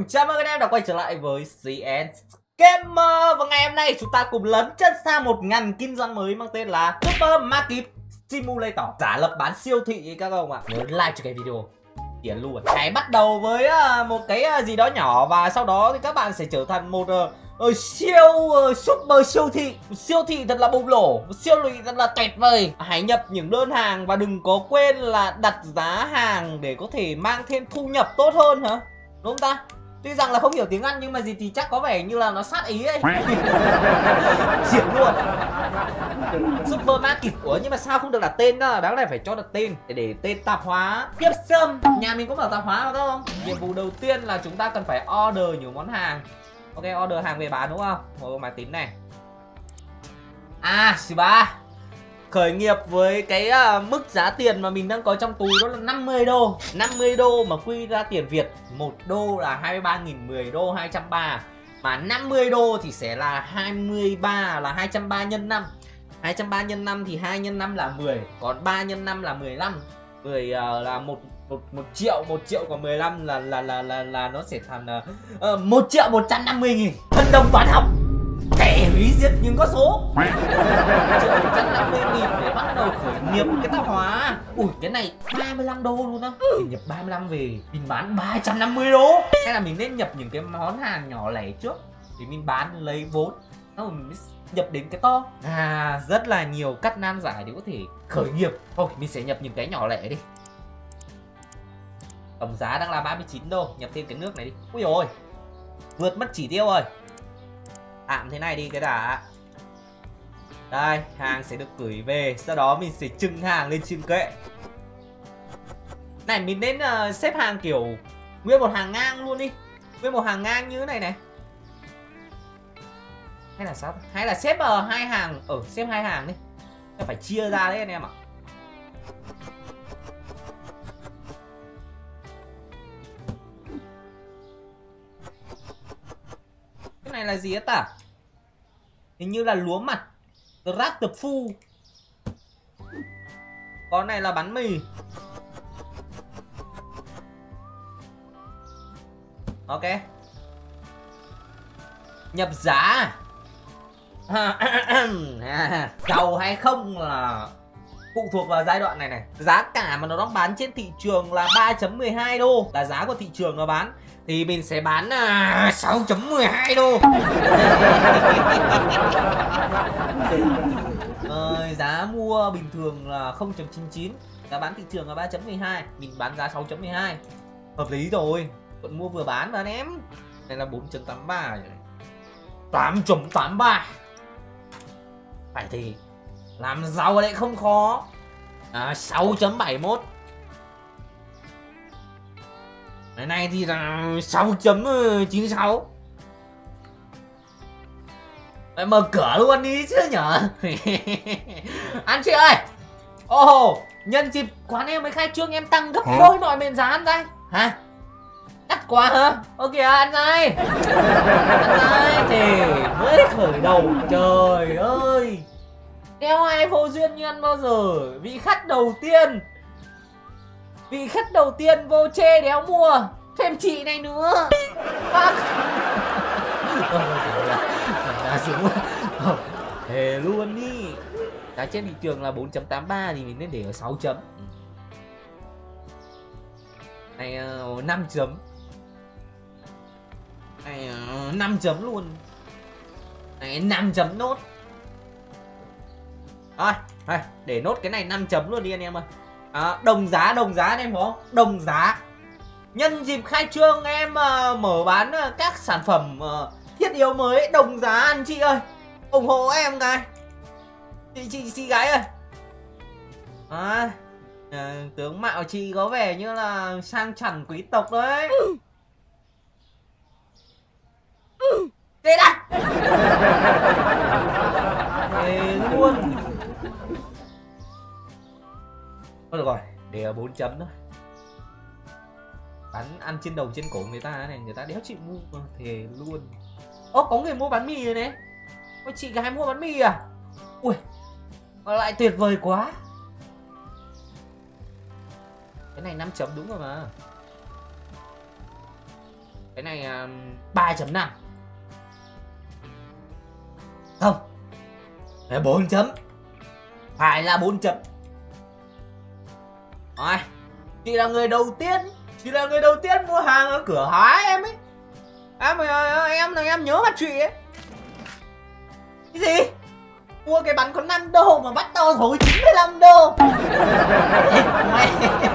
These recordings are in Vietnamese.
Chào mừng các em đã quay trở lại với CS Gamer. Và ngày hôm nay chúng ta cùng lấn chân sang một ngành kinh doanh mới mang tên là Supermarket Simulator, giả lập bán siêu thị các ông ạ. Nhớ like cho cái video tiền luôn. Hãy bắt đầu với một cái gì đó nhỏ, và sau đó thì các bạn sẽ trở thành một super siêu thị thật là bùng nổ, siêu thị thật là tuyệt vời. Hãy nhập những đơn hàng và đừng có quên là đặt giá hàng để có thể mang thêm thu nhập tốt hơn hả, đúng không ta? Tuy rằng là không hiểu tiếng Anh nhưng mà gì thì chắc có vẻ như là nó sát ý ấy. Diệt luôn. Supermarket. Ủa nhưng mà sao không được đặt tên đó? Đáng lẽ phải cho đặt tên để tên tạp hóa tiếp sâm. Nhà mình có mở tạp hóa mà đúng không? Nhiệm vụ đầu tiên là chúng ta cần phải order nhiều món hàng. Ok, order hàng về bán đúng không? Ngồi máy tính này. Ba khởi nghiệp với cái mức giá tiền mà mình đang có trong túi đó là 50 đô. 50 đô mà quy ra tiền Việt, 1 đô là 23.000, 10 đô 230. Mà 50 đô thì sẽ là 23, là 230 nhân 5. 230 nhân 5 thì 2 nhân 5 là 10, còn 3 nhân 5 là 15. 10 là 1 triệu, 1 triệu còn 15 là nó sẽ thành 1 triệu 150.000. Thân đồng toán học. Kẻ hủy diệt những con số. 1 triệu 150.000 để bắt đầu khởi nghiệp cái tạp hóa. Ui cái này 35 đô luôn á. Mình nhập 35 về mình bán 350 đô. Hay là mình nên nhập những cái món hàng nhỏ lẻ trước thì mình bán lấy vốn, rồi mình mới nhập đến cái to. Rất là nhiều cách nan giải để có thể khởi nghiệp. Thôi mình sẽ nhập những cái nhỏ lẻ đi. Tổng giá đang là 39 đô. Nhập thêm cái nước này đi. Ui dồi, vượt mất chỉ tiêu rồi. Tạm thế này đi cái đã. Đây, hàng sẽ được gửi về. Sau đó mình sẽ trưng hàng lên trên kệ. Này mình nên xếp hàng kiểu nguyên một hàng ngang luôn đi. Nguyên một hàng ngang như thế này này. Hay là sao? Hay là xếp hai hàng. Xếp hai hàng đi. Phải chia ra đấy anh em ạ. Cái này là gì hết ta? Hình như là lúa mặt Rat the Phu. Con này là bánh mì. Ok. Nhập giá. Giàu hay không là phụ thuộc vào giai đoạn này này. Giá cả mà nó đang bán trên thị trường là 3.12 đô là giá của thị trường nó bán. Thì mình sẽ bán 6.12 đô. Giá mua bình thường là 0.99, giá bán thị trường là 3.12, mình bán giá 6.12. Hợp lý rồi, vẫn mua vừa bán mà anh em. Này là 4.83 rồi. 8.83. Phải thì làm giàu ở đây không khó. 6.71. Cái này thì là 6.96. Phải mở cửa luôn đi chứ nhở. Anh chị ơi. Nhân dịp quán em mới khai trương em tăng gấp đôi mọi mền giá ăn đây. Hả? Đắt quá hả? Ok anh ơi. Anh ơi thì mới khởi đầu. Trời ơi, đeo ai vô duyên như ăn bao giờ. Vị khách đầu tiên vô chê đéo mua. Thêm chị này nữa. Thề luôn đi. Giá trên thị trường là 4.83 thì mình nên để ở 6 chấm. Này 5 chấm. Này 5 chấm luôn. Này 5 chấm nốt. Rồi, để nốt cái này 5 chấm luôn đi anh em ơi. Đồng giá anh em có không? Đồng giá. Nhân dịp khai trương em mở bán các sản phẩm thiết yếu mới đồng giá anh chị ơi. Ủng hộ em cái. Chị gái ơi. Tướng mạo chị có vẻ như là sang chảnh quý tộc đấy. Thế đây. Thế luôn. Thôi được rồi, để ở 4 chấm thôi. Bán ăn trên đầu trên cổ người ta này, người ta đéo chịu mua mà, thề luôn. Có người mua bánh mì rồi này. Ôi chị gái mua bánh mì à? Ui, lại tuyệt vời quá. Cái này 5 chấm đúng rồi mà. Cái này 3.5. Không, cái 4 chấm. Phải là 4 chấm. Rồi, chị là người đầu tiên mua hàng ở cửa hóa em ấy. Em nhớ mặt chị ấy. Cái gì? Mua cái bắn có 5 đô mà bắt tao thối 95 đô. Mày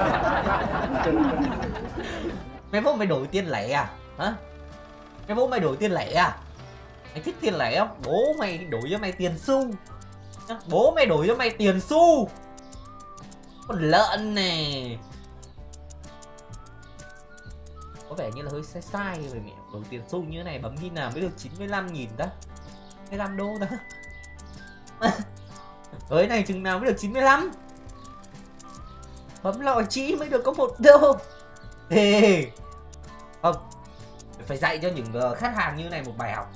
Mày vô mày đổi tiền lẻ à? Hả? Mày vô mày đổi tiền lẻ à? Mày thích tiền lẻ không? Bố mày đổi cho mày tiền xu. Bố mày đổi cho mày tiền xu. Con lợn này. Có vẻ như là hơi sai rồi mẹ. Đổi tiền xu như thế này bấm khi nào mới được 95.000 ta? 25 đô ta. Với này chừng nào mới được 95. Bấm lọ chỉ mới được có 1 đô. Ê. Không, phải dạy cho những khách hàng như này một bài học.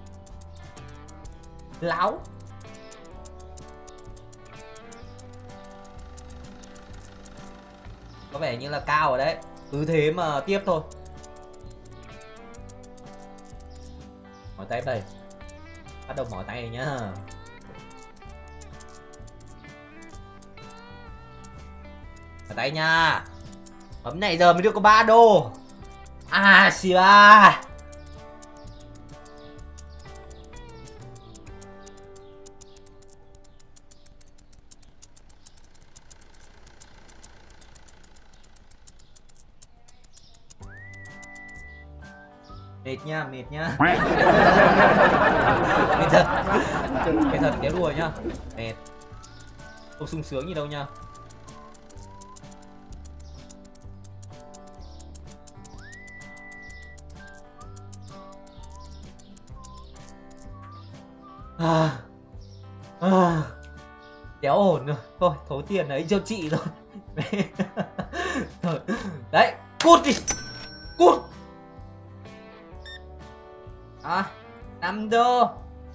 Láo. Có vẻ như là cao ở đấy. Cứ thế mà tiếp thôi. Mỏi tay đây. Bắt đầu mỏi tay rồi nhá. Mỏi tay nha. Bấm này giờ mới được có 3 đô. À xì ba. Mệt nha. Mệt thật kéo đùa nhá. Mệt. Không sung sướng gì đâu nha. Đéo ổn rồi. Thôi thối tiền đấy cho chị rồi. Đấy, cút đi. Cút. 5 đô.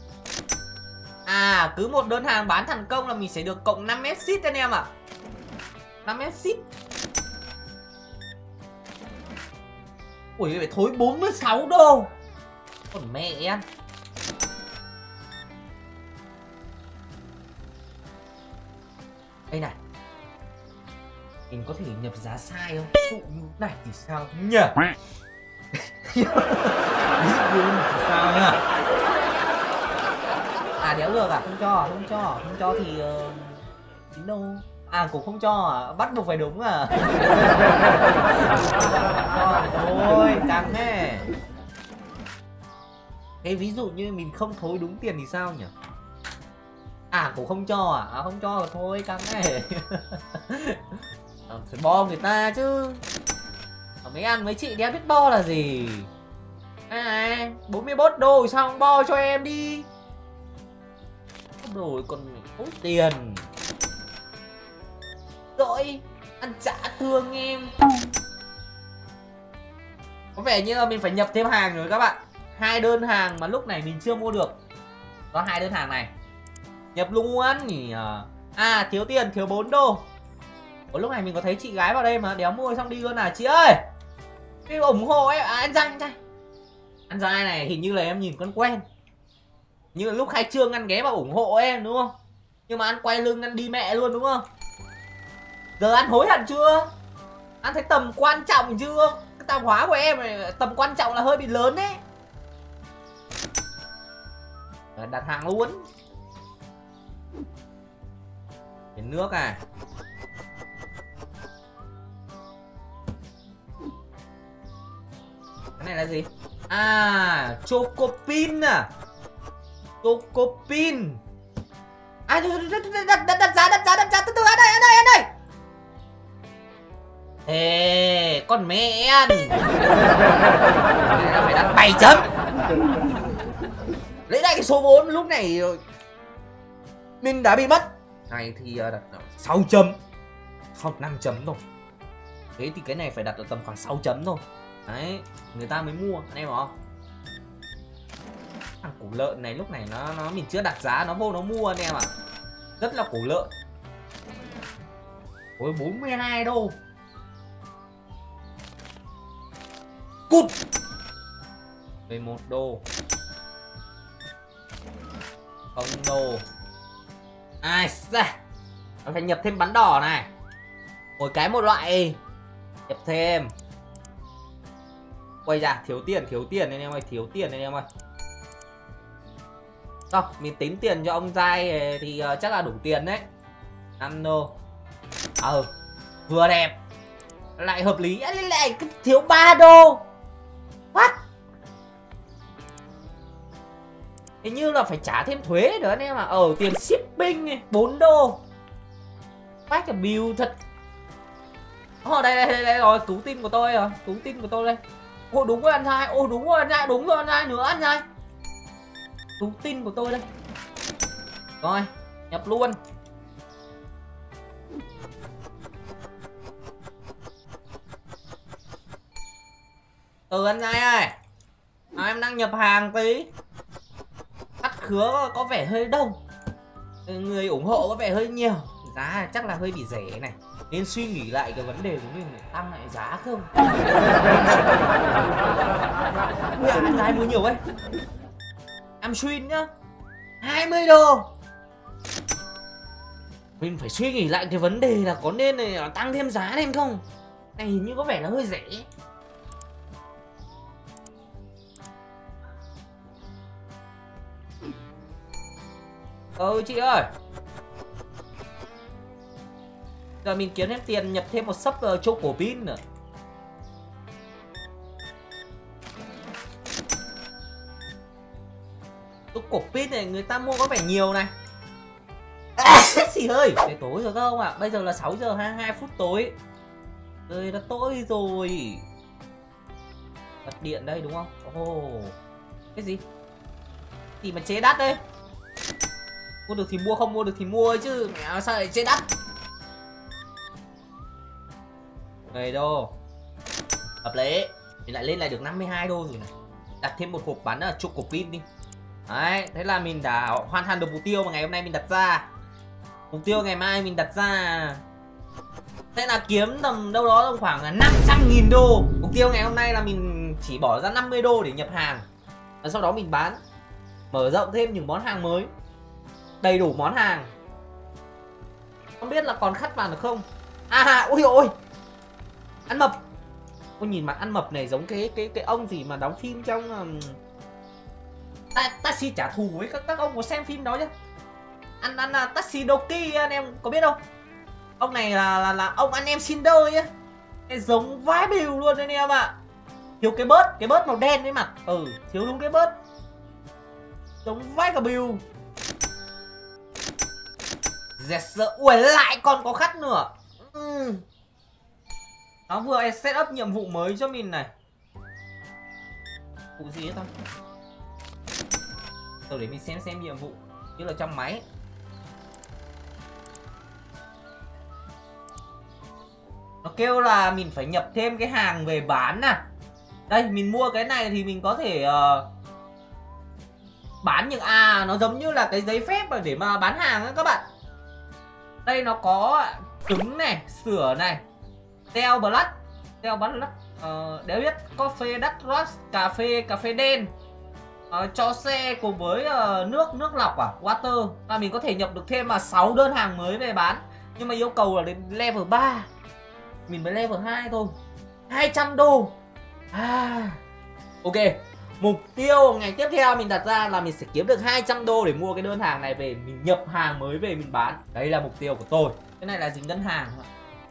À, cứ một đơn hàng bán thành công là mình sẽ được cộng 5 exit anh em ạ. 5 exit. Ui, phải thối 46 đô. Còn mẹ em. Đây này. Mình có thể nhập giá sai không? Ví dụ như này thì sao nhỉ? Ví dụ như thì sao nhá? À đéo được à? Không cho thì 9 đô. À cũng không cho à? Bắt buộc phải đúng à? Thôi căng thế. Thế ví dụ như mình không thối đúng tiền thì sao nhỉ? À cũng không cho à? À không cho thôi căng thế. Phải bo người ta chứ. Mấy anh mấy chị đéo biết bo là gì. Đây này 41 đô sao không bo cho em đi. Rồi còn có tiền. Rồi ăn trả thương em. Có vẻ như là mình phải nhập thêm hàng rồi các bạn. 2 đơn hàng mà lúc này mình chưa mua được. Có 2 đơn hàng này. Nhập luôn nhỉ. À thiếu tiền, thiếu 4 đô. Ủa, lúc này mình có thấy chị gái vào đây mà đéo mua xong đi luôn à chị ơi. Cái ủng hộ em. À, ăn dai. Ăn dai này hình như là em nhìn con quen. Như là lúc khai trương ăn ghé vào ủng hộ em đúng không? Nhưng mà ăn quay lưng ăn đi mẹ luôn đúng không? Giờ ăn hối hận chưa? Ăn thấy tầm quan trọng chưa? Cái tạp hóa của em này tầm quan trọng là hơi bị lớn đấy. Đặt hàng luôn. Đến nước à? Cái này là gì? À, Chocopin à? Chocopin. À, đặt giá từ từ ăn đây. Ê, con mẹ ăn. Phải đặt 7 chấm. Lấy lại cái số vốn lúc này mình đã bị mất. Này thì đặt 6 chấm. Không 5 chấm thôi. Thế thì cái này phải đặt ở tầm khoảng 6 chấm thôi. Đấy, người ta mới mua, anh em hiểu không? Thằng củ lợn này lúc này nó mình chưa đặt giá nó vô nó mua anh em ạ. Rất là củ lợn. Ôi 42 đô. Cút. 11 đô. 0 đô. Ai xa. Nó phải nhập thêm bắn đỏ này. Mỗi cái một loại. Nhập thêm. Quay ra, thiếu tiền anh em ơi, thiếu tiền anh em ơi. Rồi, mình tính tiền cho ông Giai thì chắc là đủ tiền đấy. 5 đô. Vừa đẹp. Lại hợp lý, lại thiếu 3 đô. What? Hình như là phải trả thêm thuế nữa anh em ạ. Tiền shipping này, 4 đô. Phát cái bill thật. Đây rồi, cứu tim của tôi rồi, cứu tim của tôi đây. Đúng rồi anh trai, đúng rồi anh trai, đúng rồi anh trai, nữa anh trai. Cứu tim của tôi đây. Rồi, nhập luôn. Anh trai ơi. Em đang nhập hàng tí. Khách khứa có vẻ hơi đông, người ủng hộ có vẻ hơi nhiều, giá chắc là hơi bị rẻ này, nên suy nghĩ lại cái vấn đề của mình tăng lại giá không. Anh trai mua nhiều ấy. Em xuyên nhá, 20 đô. Mình phải suy nghĩ lại cái vấn đề là có nên này tăng thêm giá thêm không. Này hình như có vẻ là hơi rẻ. Chị ơi. Giờ mình kiếm thêm tiền nhập thêm một sấp choco pin nữa. Choco pin này người ta mua có vẻ nhiều này. Xì hơi. Để tối rồi không ạ? Bây giờ là 6 giờ 22 phút tối. Trời đã tối rồi. Bật điện đây đúng không? Cái gì? Gì mà chế đắt đây? Mua được thì mua, không mua được thì mua chứ. Mẹ sao lại chế đắt? 10 đô. Hợp lý. Mình lại lên lại được 52 đô rồi này. Đặt thêm một hộp bắn ở choco pin đi. Đấy, thế là mình đã hoàn thành được mục tiêu mà ngày hôm nay mình đặt ra. Mục tiêu ngày mai mình đặt ra sẽ là kiếm tầm đâu đó khoảng 500.000 đô. Mục tiêu ngày hôm nay là mình chỉ bỏ ra 50 đô để nhập hàng, và sau đó mình bán, mở rộng thêm những món hàng mới, đầy đủ món hàng. Không biết là còn khách vào được không. Ôi ôi, ăn mập. Ôi nhìn mặt ăn mập này giống cái ông gì mà đóng phim trong Taxi trả thù ấy. Các ông có xem phim đó chứ? Ăn Taxi Doki anh em có biết không? Ông này là ông anh em Cinder nhá. Giống vãi bìu luôn anh em ạ. Thiếu cái bớt màu đen với mặt. Thiếu đúng cái bớt. Giống vãi cả bìu. Yes, ui lại còn có khách nữa. Nó vừa set up nhiệm vụ mới cho mình này. Vụ gì hết không? Rồi để mình xem nhiệm vụ như là trong máy. Nó kêu là mình phải nhập thêm cái hàng về bán nè. Đây mình mua cái này thì mình có thể bán những nó giống như là cái giấy phép để mà bán hàng ấy các bạn. Đây nó có trứng này, sữa này, teo blood, đéo biết, coffee dark roast, cà phê đen, cho xe cùng với nước lọc water. Và mình có thể nhập được thêm 6 đơn hàng mới về bán. Nhưng mà yêu cầu là đến level 3. Mình mới level 2 thôi. 200 đô. Ok. Mục tiêu ngày tiếp theo mình đặt ra là mình sẽ kiếm được 200 đô để mua cái đơn hàng này về, mình nhập hàng mới về mình bán. Đấy là mục tiêu của tôi. Cái này là gì, ngân hàng ạ?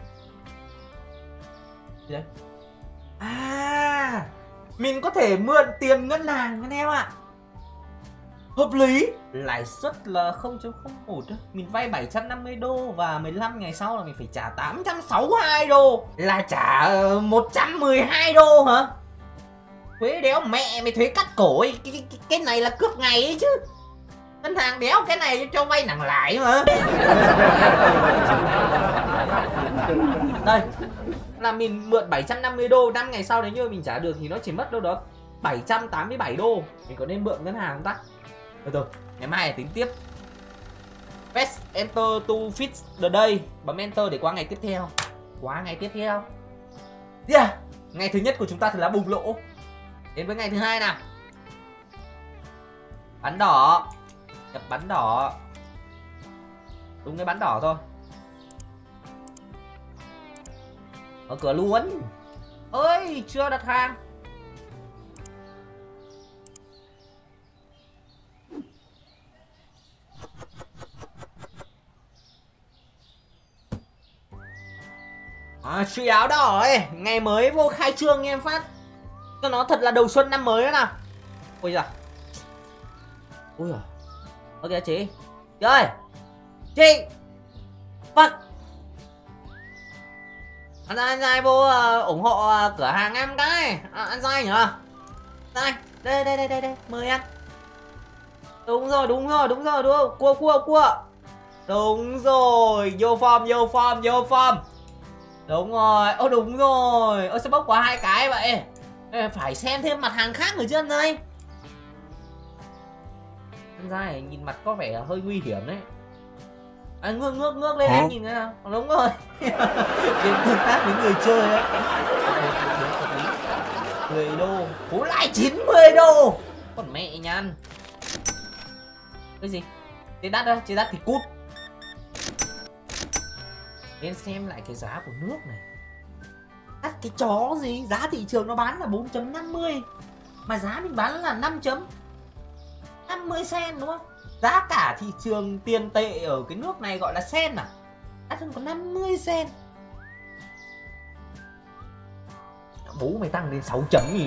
Gì đấy? Mình có thể mượn tiền ngân hàng anh em ạ. Hợp lý. Lãi suất là 0.01. Mình vay 750 đô và 15 ngày sau là mình phải trả 862 đô. Là trả 112 đô hả? Thuế đéo mẹ mày, thuế cắt cổ ấy. Cái này là cướp ngày ấy chứ. Ngân hàng đéo cái này cho vay nặng lãi mà. Đây là mình mượn 750 đô, 5 ngày sau nếu như mình trả được thì nó chỉ mất đâu đó 787 đô. Mình có nên mượn ngân hàng không ta? Rồi, ngày mai tính tiếp. Press enter to fix the day. Bấm enter để qua ngày tiếp theo. Ngày thứ nhất của chúng ta thật là bùng lỗ. Đến với ngày thứ hai nào. Bắn đỏ. Nhập bắn đỏ. Đúng cái bắn đỏ thôi. Mở cửa luôn. Ơi, chưa đặt hàng. Truy áo đỏ ấy, ngày mới vô khai trương em phát cho nó thật là đầu xuân năm mới đó nào. Ôi giời. Ui giời. Ok chị. Chị ơi. Chị. Fuck. Anh trai vô ủng hộ cửa hàng em cái. Anh trai nhỉ? Đây, đây, mời anh. Đúng rồi, đúng không? Cua. Đúng rồi, vô form. Đúng rồi, đúng rồi. Sao bốc qua 2 cái vậy? Phải xem thêm mặt hàng khác nữa chứ anh ơi. Anh trai nhìn mặt có vẻ hơi nguy hiểm đấy. Anh ngước lên em nhìn thế nào. Đúng rồi. Việc tương tác với người chơi ấy. 10 đô. Cố lại 90 đô. Còn mẹ nha anh. Cái gì? Chế đắt đó, chế đắt thì cút. Nên xem lại cái giá của nước này. Đắt cái chó gì? Giá thị trường nó bán là 4.50 mà giá mình bán là 5.50 sen đúng không? Giá cả thị trường tiền tệ ở cái nước này gọi là sen à? Đắt hơn có 50 sen. Bố mày tăng lên 6 chấm thì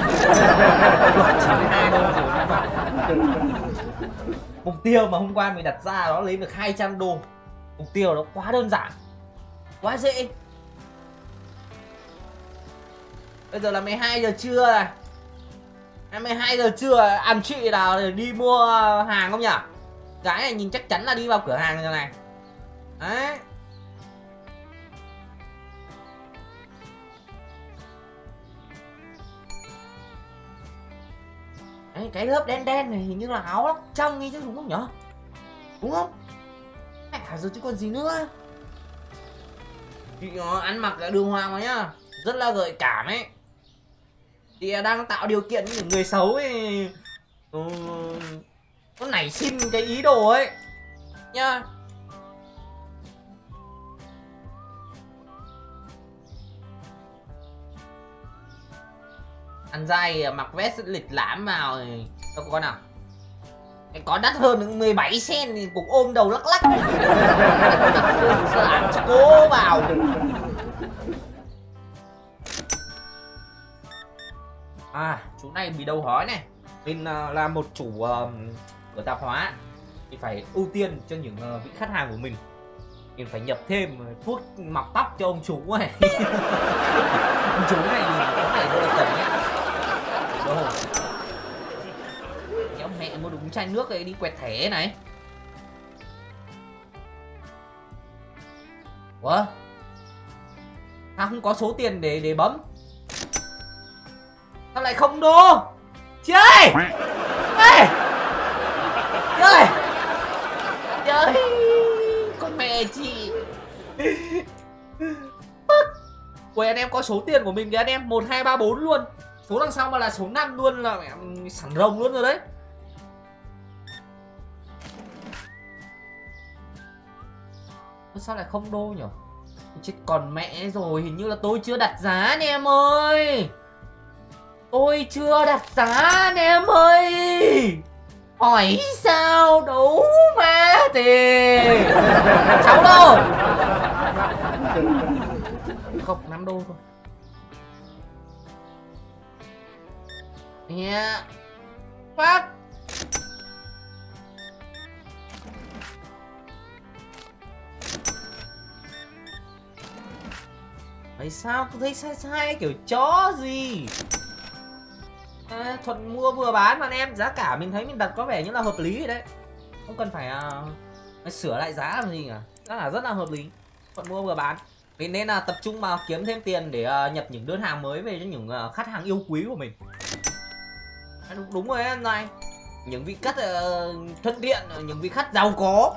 92 đô rồi. Mục tiêu mà hôm qua mình đặt ra đó lấy được 200 đô. Mục tiêu nó quá đơn giản, quá dễ. Bây giờ là 12 giờ trưa này. 12 giờ trưa anh chị nào để đi mua hàng không nhỉ? Cái này nhìn chắc chắn là đi vào cửa hàng rồi này. Đấy. Đấy, cái lớp đen đen này hình như là áo lóc trong ấy chứ đúng không nhỉ? Đúng không? Rồi chứ còn gì nữa. Chị nó ăn mặc là đường hoàng mà nhá. Rất là gợi cảm ấy. Chị đang tạo điều kiện cho những người xấu ấy. Nó nảy sinh cái ý đồ ấy nhá. Ăn dai mặc vest lịch lãm vào thì đâu có con nào. Có đắt hơn 17 sen thì cũng ôm đầu lắc lắc. Làm cho cố vào. Chú này bị đầu hói này. Mình là một chủ cửa tạp hóa thì phải ưu tiên cho những vị khách hàng của mình. Mình phải nhập thêm thuốc mọc tóc cho ông chú này. Chú này thì có vẻ rất là cần nhé. Đâu. Kéo mẹ mua đúng chai nước ấy đi quẹt thẻ này. Ủa? Sao không có số tiền để bấm? Sao lại không đô? Chị ơi! Ê! Chị ơi! Chị ơi! Con mẹ chị! Ui anh em có số tiền của mình kìa anh em. 1, 2, 3, 4 luôn. Số đằng sau mà là số 5 luôn là mẹ sẵn rồng luôn rồi đấy. Sao lại không đô nhỉ? Chết còn mẹ rồi. Hình như là tôi chưa đặt giá anh em ơi. Tôi chưa đặt giá anh em ơi. Hỏi sao đấu mà thì 6 đô. Không, 5 đô thôi. Yeah. Fuck. Tại sao tôi thấy sai kiểu chó gì. Thuận mua vừa bán mà anh em. Giá cả mình thấy mình đặt có vẻ như là hợp lý rồi đấy. Không cần phải sửa lại giá làm gì cả. Rất là hợp lý. Thuận mua vừa bán. Mình nên là tập trung vào kiếm thêm tiền để nhập những đơn hàng mới về cho những khách hàng yêu quý của mình. Đúng rồi anh này. Những vị khách thuận tiện, những vị khách giàu có.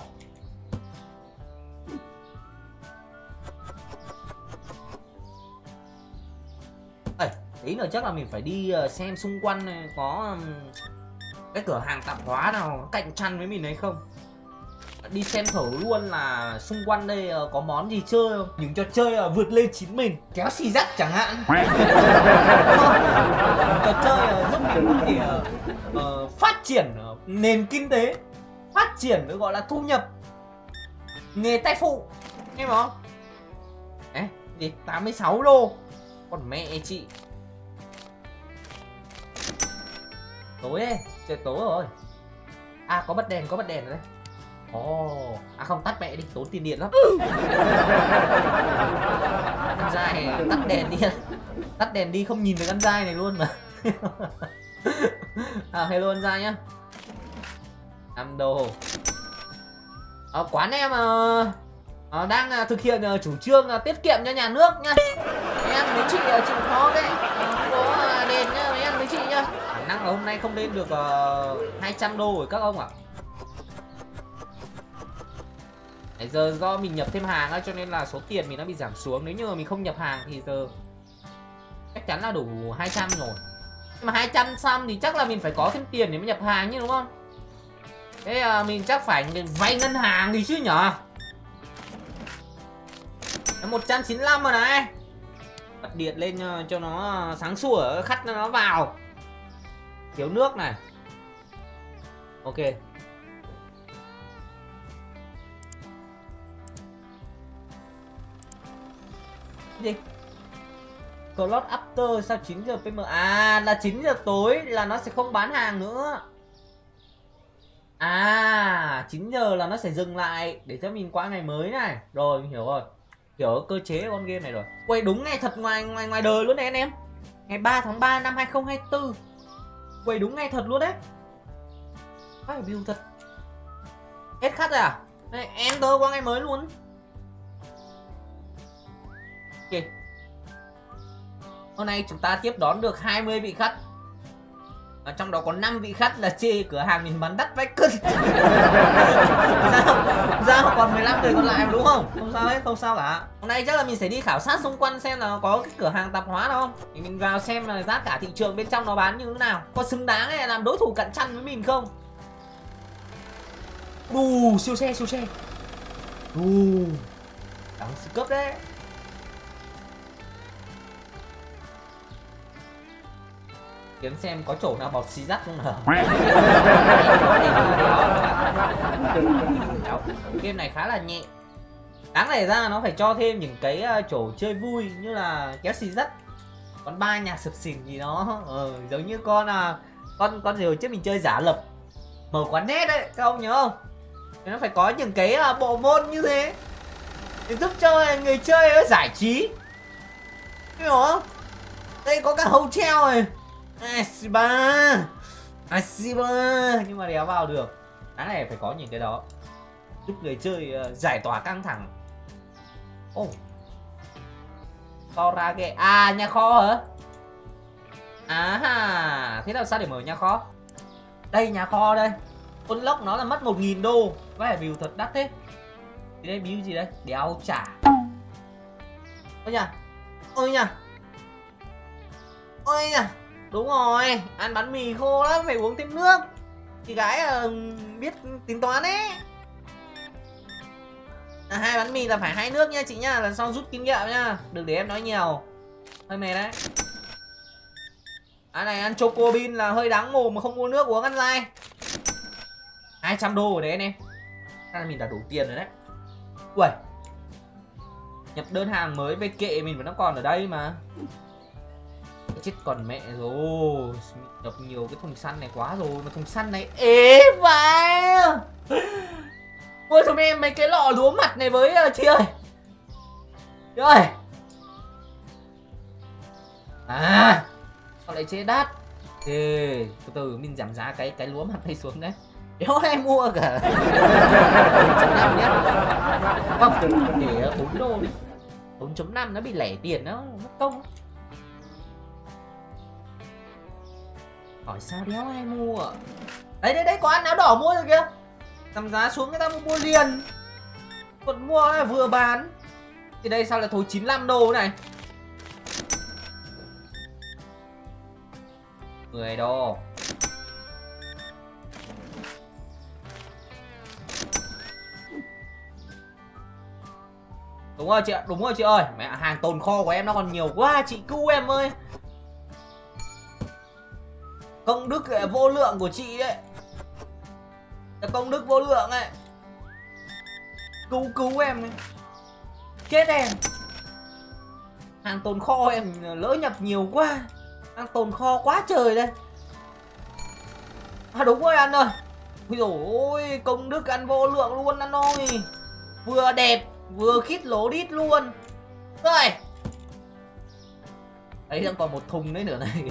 Tí nữa chắc là mình phải đi xem xung quanh có cái cửa hàng tạp hóa nào cạnh tranh với mình hay không. Đi xem thử luôn là xung quanh đây có món gì chơi không. Những trò chơi vượt lên chính mình, kéo xì dắt chẳng hạn. Trò chơi giúp mình có thể phát triển nền kinh tế, phát triển được gọi là thu nhập, nghề tay phụ em không? Đấy, gì 86 đô. Còn mẹ chị. Tối ấy, trời tối rồi. À có bật đèn rồi đấy. Ồ, à không, tắt mẹ đi, tốn tiền điện lắm. Ăn dai tắt đèn đi. Tắt đèn đi không nhìn được ăn dai này luôn mà. À hello ăn dai nhá. 5 đô. Quán em đang thực hiện chủ trương tiết kiệm cho nhà nước nha. Mấy anh mấy chị chịu khó đấy. Có đèn nhá mấy anh mấy chị nhá. Khả năng là hôm nay không lên được 200 đô rồi các ông ạ. Giờ do mình nhập thêm hàng cho nên là số tiền mình đã bị giảm xuống. Nếu như mà mình không nhập hàng thì giờ chắc chắn là đủ 200 rồi. Nhưng mà 200 xong thì chắc là mình phải có thêm tiền để mới nhập hàng chứ đúng không? Thế mình chắc phải vay ngân hàng thì chứ nhở. 195 rồi này. Bật điện lên cho nó sáng sủa, khắt nó vào. Thiếu nước này. Ok. Gì? Cloud after sao 9 giờ PM? À là 9 giờ tối là nó sẽ không bán hàng nữa. À 9 giờ là nó sẽ dừng lại để cho mình qua ngày mới này. Rồi mình hiểu rồi. Hiểu cơ chế con game này rồi. Quay đúng ngày thật ngoài đời luôn đấy anh em. Ngày 3 tháng 3 năm 2024. Quay đúng ngày thật luôn đấy. Phải view thật. Hết khách rồi à? Đây, enter qua ngày mới luôn. Ok. Hôm nay chúng ta tiếp đón được 20 vị khách. Trong đó có 5 vị khách là chê cửa hàng mình bán đắt vách cứt. Sao còn 15 người còn lại mà đúng không? Không sao hết, không sao cả. Hôm nay chắc là mình sẽ đi khảo sát xung quanh xem là có cái cửa hàng tạp hóa nào không. Thì mình vào xem là giá cả thị trường bên trong nó bán như thế nào. Có xứng đáng hay làm đối thủ cạnh tranh với mình không? Đù, siêu xe. Đù, đẳng cấp đấy. Kiếm xem có chỗ nào bọt xì dắt không nào. Game này khá là nhẹ. Đáng lẽ ra nó phải cho thêm những cái chỗ chơi vui như là kéo xì dắt, con ba nhạc sập sình gì đó. Giống như con gì hồi trước mình chơi giả lập mở quán net đấy, các ông nhớ không? Nó phải có những cái bộ môn như thế để giúp cho người chơi giải trí, hiểu không? Đây có cả hotel rồi. Asiba nhưng mà đéo vào được. Cái này phải có những cái đó giúp người chơi giải tỏa căng thẳng. Kho ra ghê. À nhà kho hả? À thế làm sao để mở nhà kho? Đây nhà kho đây. Unlock nó là mất 1.000 đô. Cái view thật đắt thế. Thì đây view gì đây? Đéo trả. Ôi nha. Đúng rồi, ăn bánh mì khô lắm, phải uống thêm nước. Chị gái biết tính toán ấy. 2 bánh mì là phải 2 nước nha chị nha, lần sau rút kinh nghiệm nha. Đừng để em nói nhiều. Hơi mệt đấy. Này ăn choco bean là hơi đáng mồm mà không mua nước uống ăn dai. 200 đô rồi đấy anh em. Là mình đã đủ tiền rồi đấy. Ui. Nhập đơn hàng mới về kệ mình vẫn nó còn ở đây mà. Chết còn mẹ rồi. Nhập nhiều cái thùng săn này quá rồi. Mà thùng săn này ế vậy. Mua cho em mấy cái lọ lúa mặt này với chị ơi. Chị ơi. À sao lại chế đắt. Thì từ từ mình giảm giá cái lúa mặt này xuống đấy. Đéo ai mua cả. 4.5 nhé. Không, để 4 đô đi. 4.5 nó bị lẻ tiền nó mất công. Hỏi sao đéo ai mua. Đấy có ăn áo đỏ mua rồi kìa. Tầm giá xuống người ta mua liền. Còn mua là vừa bán. Thì đây sao lại thối 95 đô này. 10 đô. Đúng rồi chị ạ, đúng rồi chị ơi. Mẹ, hàng tồn kho của em nó còn nhiều quá, chị cứu em ơi. Công đức vô lượng của chị đấy. Công đức vô lượng ấy. Cứu em ấy. Chết em. Hàng tồn kho em lỡ nhập nhiều quá. Hàng tồn kho quá trời đây. À đúng rồi anh ơi. Ôi dồi ôi, công đức ăn vô lượng luôn anh ơi. Vừa đẹp, vừa khít lố đít luôn. Rồi. Đấy đang còn một thùng đấy nữa này.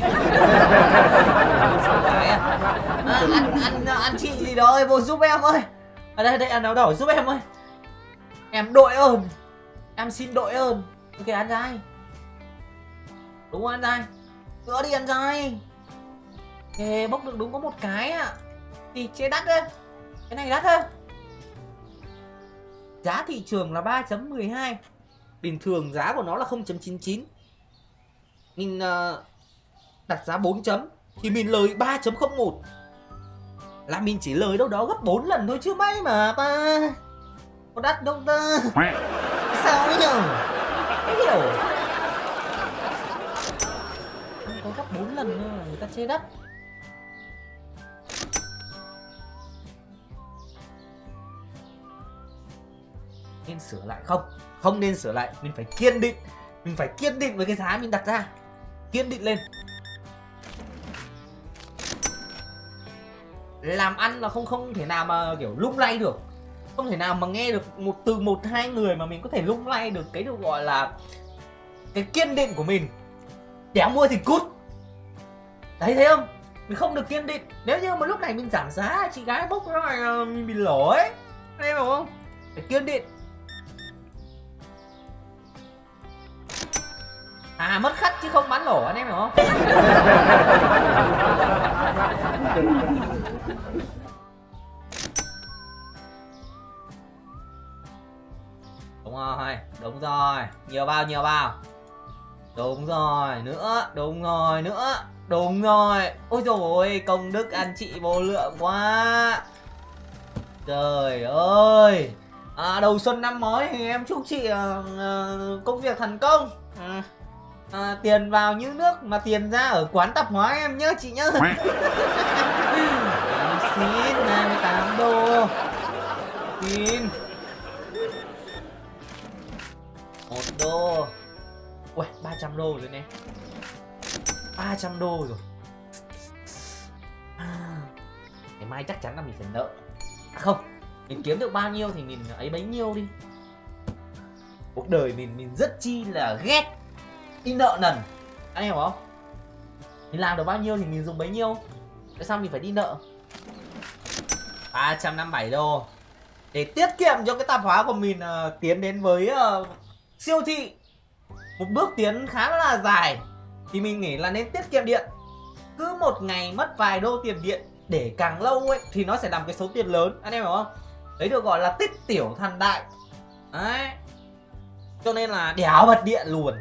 Anh chị gì đó ơi, vô giúp em ơi. Ở đây ăn áo đỏ giúp em ơi. Em đội ơn. Em xin đội ơn. Ok ăn dai. Đúng rồi ăn dai. Nữa đi ăn dai. Ok bốc được đúng có một cái ạ. Thì chế đắt đấy. Cái này đắt hơn. Giá thị trường là 3.12. Bình thường giá của nó là 0.99. Mình đặt giá 4 chấm thì mình lời 3.01. Là mình chỉ lời đâu đó gấp 4 lần thôi chứ mấy mà ta. Có đắt đâu ta. Sao ấy nhờ. Cái hiểu. Có gấp 4 lần thôi mà người ta chê đắt. Nên sửa lại không? Không nên sửa lại. Mình phải kiên định. Mình phải kiên định với cái giá mình đặt ra. Kiên định lên. Làm ăn là không thể nào mà kiểu lung lay được. Không thể nào mà nghe được từ một hai người mà mình có thể lung lay được cái được gọi là cái kiên định của mình. Đéo mua thì cút. Đấy thấy không? Mình không được kiên định. Nếu như mà lúc này mình giảm giá, chị gái bốc ra ngoài mình bị lỗ ấy. Anh em hiểu không? Phải kiên định. À mất khách chứ không bán lỗ anh em hiểu không? Đúng rồi, đúng rồi. Nhiều bao, nhiều bao. Đúng rồi, nữa, đúng rồi, nữa. Đúng rồi. Ôi dồi ôi, công đức anh chị vô lượng quá. Trời ơi. Đầu xuân năm mới thì em chúc chị công việc thành công. Tiền vào như nước mà tiền ra ở quán tạp hóa em nhớ chị nhớ. Em xin 28 đô. Xin 1 đô. Ui 300 đô rồi nè. 300 đô rồi. Ngày mai chắc chắn là mình phải nợ. Không, mình kiếm được bao nhiêu thì mình ấy bấy nhiêu đi. Cuộc đời mình rất chi là ghét đi nợ nần. Anh hiểu không? Mình làm được bao nhiêu thì mình dùng bấy nhiêu. Tại sao mình phải đi nợ? 357 đô. Để tiết kiệm cho cái tạp hóa của mình tiến đến với siêu thị. Một bước tiến khá là dài. Thì mình nghĩ là nên tiết kiệm điện. Cứ một ngày mất vài đô tiền điện. Để càng lâu ấy thì nó sẽ làm cái số tiền lớn. Anh em hiểu không? Đấy được gọi là tích tiểu thành đại. Đấy. Cho nên là đéo bật điện luôn.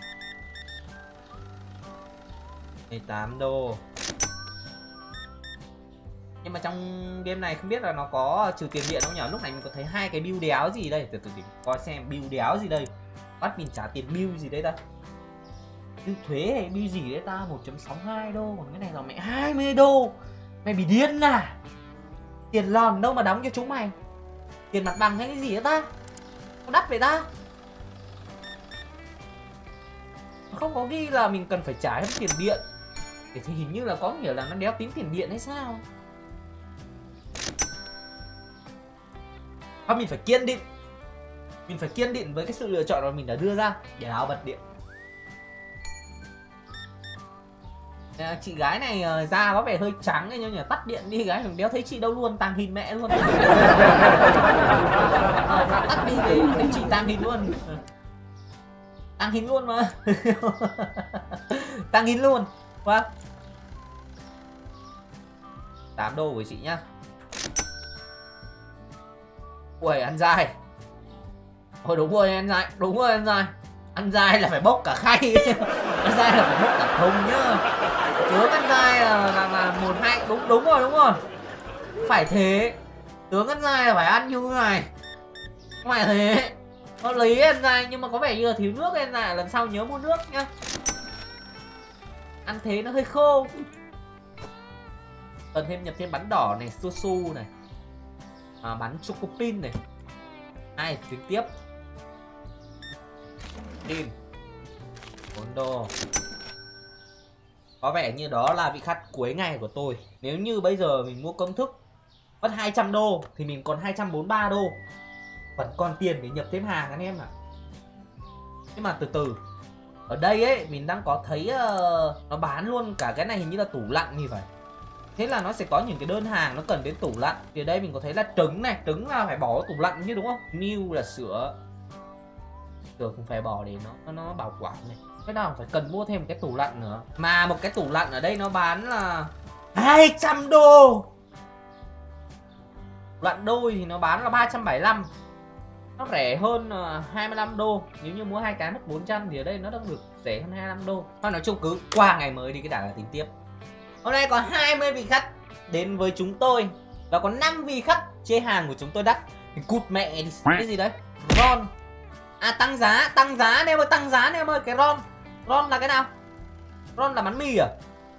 18 đô. Nhưng mà trong game này không biết là nó có trừ tiền điện không nhỉ? Lúc này mình có thấy hai cái bill đéo gì đây. Từ từ coi xem bill đéo gì đây. Bắt mình trả tiền bill gì đấy ta? Bill thuế hay bill gì đấy ta? 1.62 đô. Còn cái này là mẹ 20 đô. Mày bị điên à? Tiền lòn đâu mà đóng cho chúng mày. Tiền mặt bằng hay cái gì đó ta? Có đắt vậy ta? Không có ghi là mình cần phải trả thêm tiền điện. Thì hình như là có nghĩa là nó đéo tính tiền điện hay sao. Và mình phải kiên định. Mình phải kiên định với cái sự lựa chọn mà mình đã đưa ra. Để nào bật điện. Chị gái này da có vẻ hơi trắng ấy, nhưng mà tắt điện đi gái mình đéo thấy chị đâu luôn, tàng hình mẹ luôn. Tắt đi để thấy chị tàng hình luôn. Tàng hình luôn mà. Tàng hình luôn. Vâng. 8 đô của chị nhá. Ui ăn dai. Ôi đúng rồi ăn dai. Đúng rồi ăn dai. Ăn dai là phải bốc cả khay. Ăn dai là phải bốc cả thùng nhá. Tướng ăn dai là 1-2. Đúng rồi đúng rồi. Phải thế. Tướng ăn dai là phải ăn như thế này. Không phải thế. Nó lấy enzyme nhưng mà có vẻ như là thiếu nước enzyme, lần sau nhớ mua nước nhá. Ăn thế nó hơi khô. Cần thêm nhập thêm bắn đỏ này, su su này, bắn chocopin này. Ai trực tiếp Pin 4 đô. Có vẻ như đó là vị khắc cuối ngày của tôi. Nếu như bây giờ mình mua công thức mất 200 đô thì mình còn 243 đô. Vẫn còn tiền để nhập thêm hàng anh em ạ. Nhưng mà từ từ. Ở đây ấy mình đang có thấy nó bán luôn cả cái này, hình như là tủ lạnh như vậy. Thế là nó sẽ có những cái đơn hàng nó cần đến tủ lạnh. Thì ở đây mình có thấy là trứng này, trứng là phải bỏ vào tủ lạnh chứ đúng không? Milk là sữa. Sữa cũng phải bỏ để nó bảo quản này. Cái nào phải cần mua thêm một cái tủ lạnh nữa. Mà một cái tủ lạnh ở đây nó bán là 200 đô. Tủ lạnh đôi thì nó bán là 375. Nó rẻ hơn 25 đô. Nếu như mua hai cái mất 400 thì ở đây nó đang được rẻ hơn 25 đô. Thôi nói chung cứ qua ngày mới đi cái đã là tính tiếp. Hôm nay có 20 vị khách đến với chúng tôi và có 5 vị khách chê hàng của chúng tôi đắt. Thì cút mẹ đi. Cái gì đấy? Ron. Tăng giá anh em ơi, tăng giá anh em ơi. Cái Ron. Ron là cái nào? Ron là bánh mì à?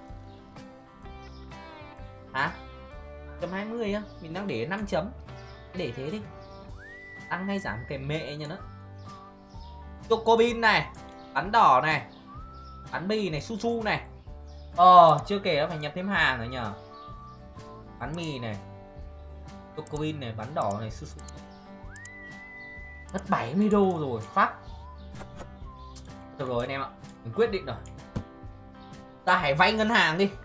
Hả? 120 á? Mình đang để 5 chấm. Để thế đi. Tăng hay giảm cái mẹ nha nó. Chocobin này, bánh đỏ này, bánh mì này, su su này. Chưa kể nó phải nhập thêm hàng nữa nhờ. Bánh mì này, chocobin này, bánh đỏ này, su su. Mất 70 đô rồi, phát. Được rồi anh em ạ, mình quyết định rồi. Ta hãy vay ngân hàng đi.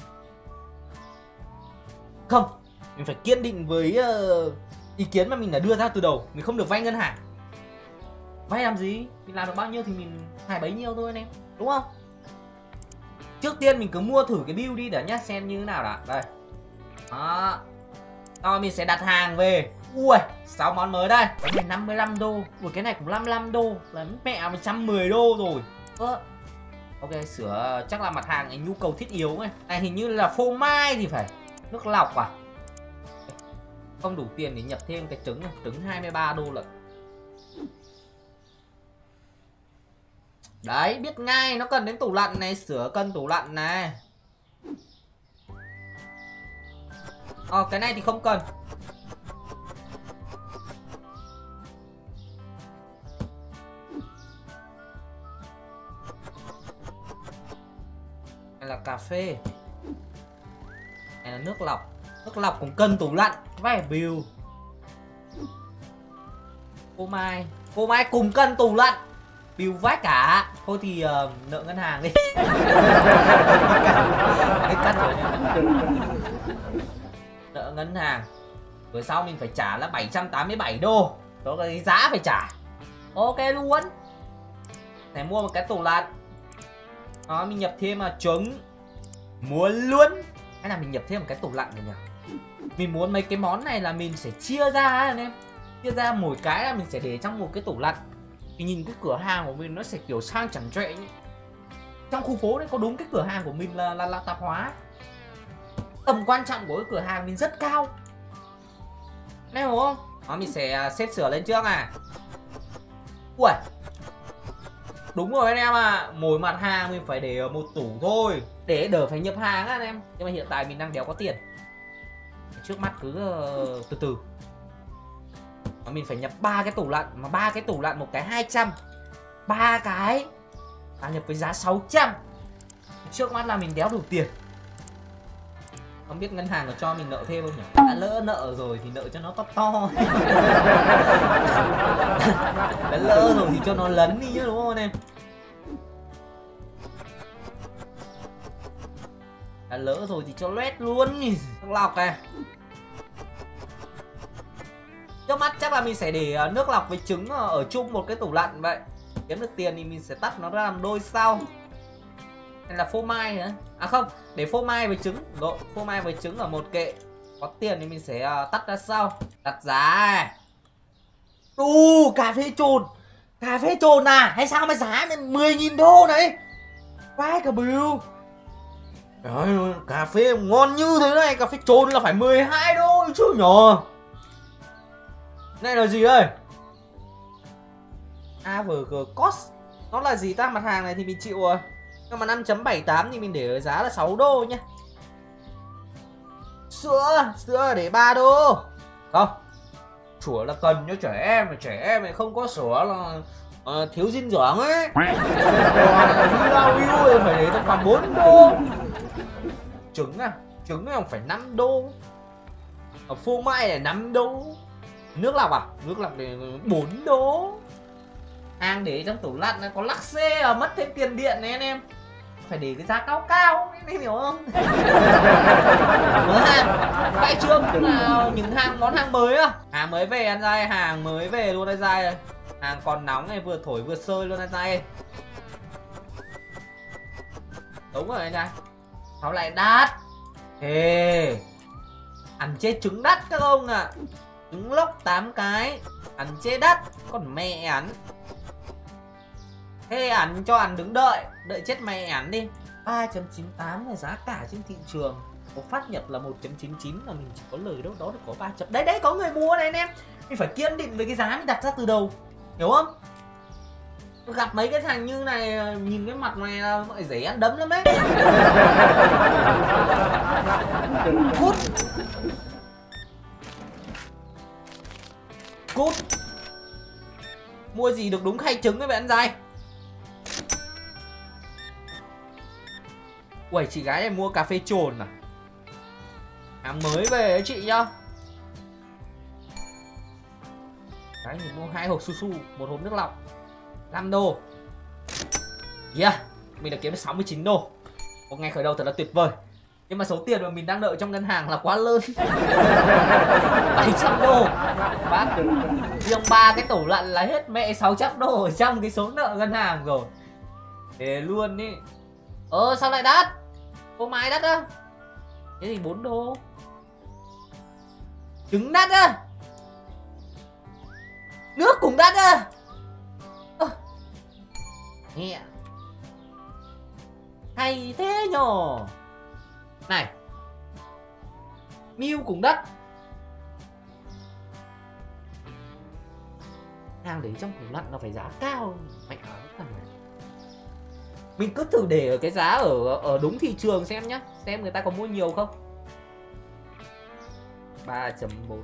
Không, mình phải kiên định với ý kiến mà mình đã đưa ra từ đầu. Mình không được vay ngân hàng. Vay làm gì? Mình làm được bao nhiêu thì mình xài bấy nhiêu thôi anh em. Đúng không? Trước tiên mình cứ mua thử cái build đi đã nhá. Xem như thế nào đã. Đây. Đó. Rồi mình sẽ đặt hàng về. Ui, 6 món mới đây. Cái này 55 đô. Ui, cái này cũng 55 đô. Là mẹ 110 đô rồi. Ok, sữa chắc là mặt hàng ấy, nhu cầu thiết yếu này. Này hình như là phô mai thì phải. Nước lọc à? Không đủ tiền để nhập thêm cái trứng này. Trứng 23 đô lận. Đấy, biết ngay nó cần đến tủ lạnh này. Sữa cần tủ lạnh này. Cái này thì không cần. Này là cà phê. Này là nước lọc. Nước lọc cũng cần tủ lạnh. Vài bill. Cô mai cùng cần tủ lạnh. Bill vách cả. Thôi thì nợ ngân hàng đi. Nợ ngân hàng. Rồi sau mình phải trả là 787 đô. Đó là cái giá phải trả. Ok luôn. Này mua một cái tủ lạnh. Đó mình nhập thêm trứng. Mua luôn. Hay là mình nhập thêm một cái tủ lạnh này nhỉ? Mình muốn mấy cái món này là mình sẽ chia ra anh em. Chia ra mỗi cái là mình sẽ để trong một cái tủ lạnh. Thì nhìn cái cửa hàng của mình nó sẽ kiểu sang chẳng trệ nhỉ. Trong khu phố đấy có đúng cái cửa hàng của mình là tạp hóa. Tầm quan trọng của cái cửa hàng mình rất cao. Này hiểu không? Đó, mình sẽ xếp sửa lên trước à. Ui. Đúng rồi anh em ạ. Mỗi mặt hàng mình phải để ở một tủ thôi. Để đỡ phải nhập hàng á anh em. Nhưng mà hiện tại mình đang đéo có tiền. Trước mắt cứ từ từ. Mà mình phải nhập 3 cái tủ lạnh. Mà 3 cái tủ lạnh một cái 200. 3 cái ta nhập với giá 600. Trước mắt là mình đéo đủ tiền. Không biết ngân hàng có cho mình nợ thêm không nhỉ? Đã lỡ nợ rồi thì nợ cho nó to to. Đã lỡ rồi thì cho nó lấn đi chứ đúng không anh em? Đã lỡ rồi thì cho loét luôn. Nước lọc này. Trước mắt chắc là mình sẽ để nước lọc với trứng ở chung một cái tủ lạnh vậy. Kiếm được tiền thì mình sẽ tách nó ra làm đôi sau. Hay là phô mai nữa. À không, để phô mai với trứng. Rồi, phô mai với trứng ở một kệ. Có tiền thì mình sẽ tắt ra sau. Đặt giá. Cà phê trồn. Cà phê trồn à? Hay sao mà giá 10.000 đô này? Vãi cả bưu. Trời ơi, cà phê ngon như thế này. Cà phê trồn là phải 12 đô chứ nhờ. Này là gì đây? AVG cost nó là gì ta? Mặt hàng này thì mình chịu rồi. Nhưng mà 5.78 thì mình để ở giá là 6 đô nhá. Sữa để 3 đô. Không, sữa là cần cho trẻ em này không có sữa là thiếu dinh dưỡng ấy. Rồi phải để tầm khoảng 4 đô. Trứng này phải 5 đô. Phô mai là 5 đô. Nước lọc nước lọc thì 4 đô. Hàng để trong tủ lạnh có lắc xe mất thêm tiền điện này anh em. Phải để cái giá cao anh em hiểu không? Khai trương tức là những món hàng mới á. Hàng mới về ăn dai, hàng mới về luôn ăn dai. Hàng còn nóng này, vừa thổi vừa sơi luôn ăn dai. Đúng rồi anh dai. Sao lại đắt? Ê, ăn chết trứng đắt các ông ạ. Trứng lốc 8 cái ăn chết đắt, còn mẹ ăn. Thế ăn cho ăn đứng đợi chết mẹ ăn đi. 3.98 là giá cả trên thị trường. Có phát nhập là 1.99 là mình chỉ có lời đâu đó được có 3 chấm. Đấy có người mua này anh em. Mình phải kiên định với cái giá mình đặt ra từ đầu. Hiểu không? Gặp mấy cái thằng như này nhìn cái mặt này là mọi dễ ăn đấm lắm đấy. Cút. Mua gì được đúng khay trứng ấy vậy ăn dai. Uầy, chị gái này mua cà phê trồn à? Hàng mới về đấy chị nhá. Đấy, mình mua 2 hộp su su, 1 hộp nước lọc 5 đô. Yeah, mình đã kiếm được 69 đô. Một ngày khởi đầu thật là tuyệt vời. Nhưng mà số tiền mà mình đang đợi trong ngân hàng là quá lớn. 700 đô. Bác, riêng 3 cái tủ lạnh là hết mẹ 600 đô ở trong cái số nợ ngân hàng rồi. Thế luôn ý. Sao lại đắt? Phô mai đắt á? Thế thì 4 đô. Trứng đắt á? Nước cũng đắt á? Nghe hay thế nhờ. Này, Miu cũng đắt. Hàng để trong tủ lạnh nó phải giá cao mạnh ở cái tầm này. Mình cứ thử để ở cái giá ở đúng thị trường xem nhá. Xem người ta có mua nhiều không. 3.4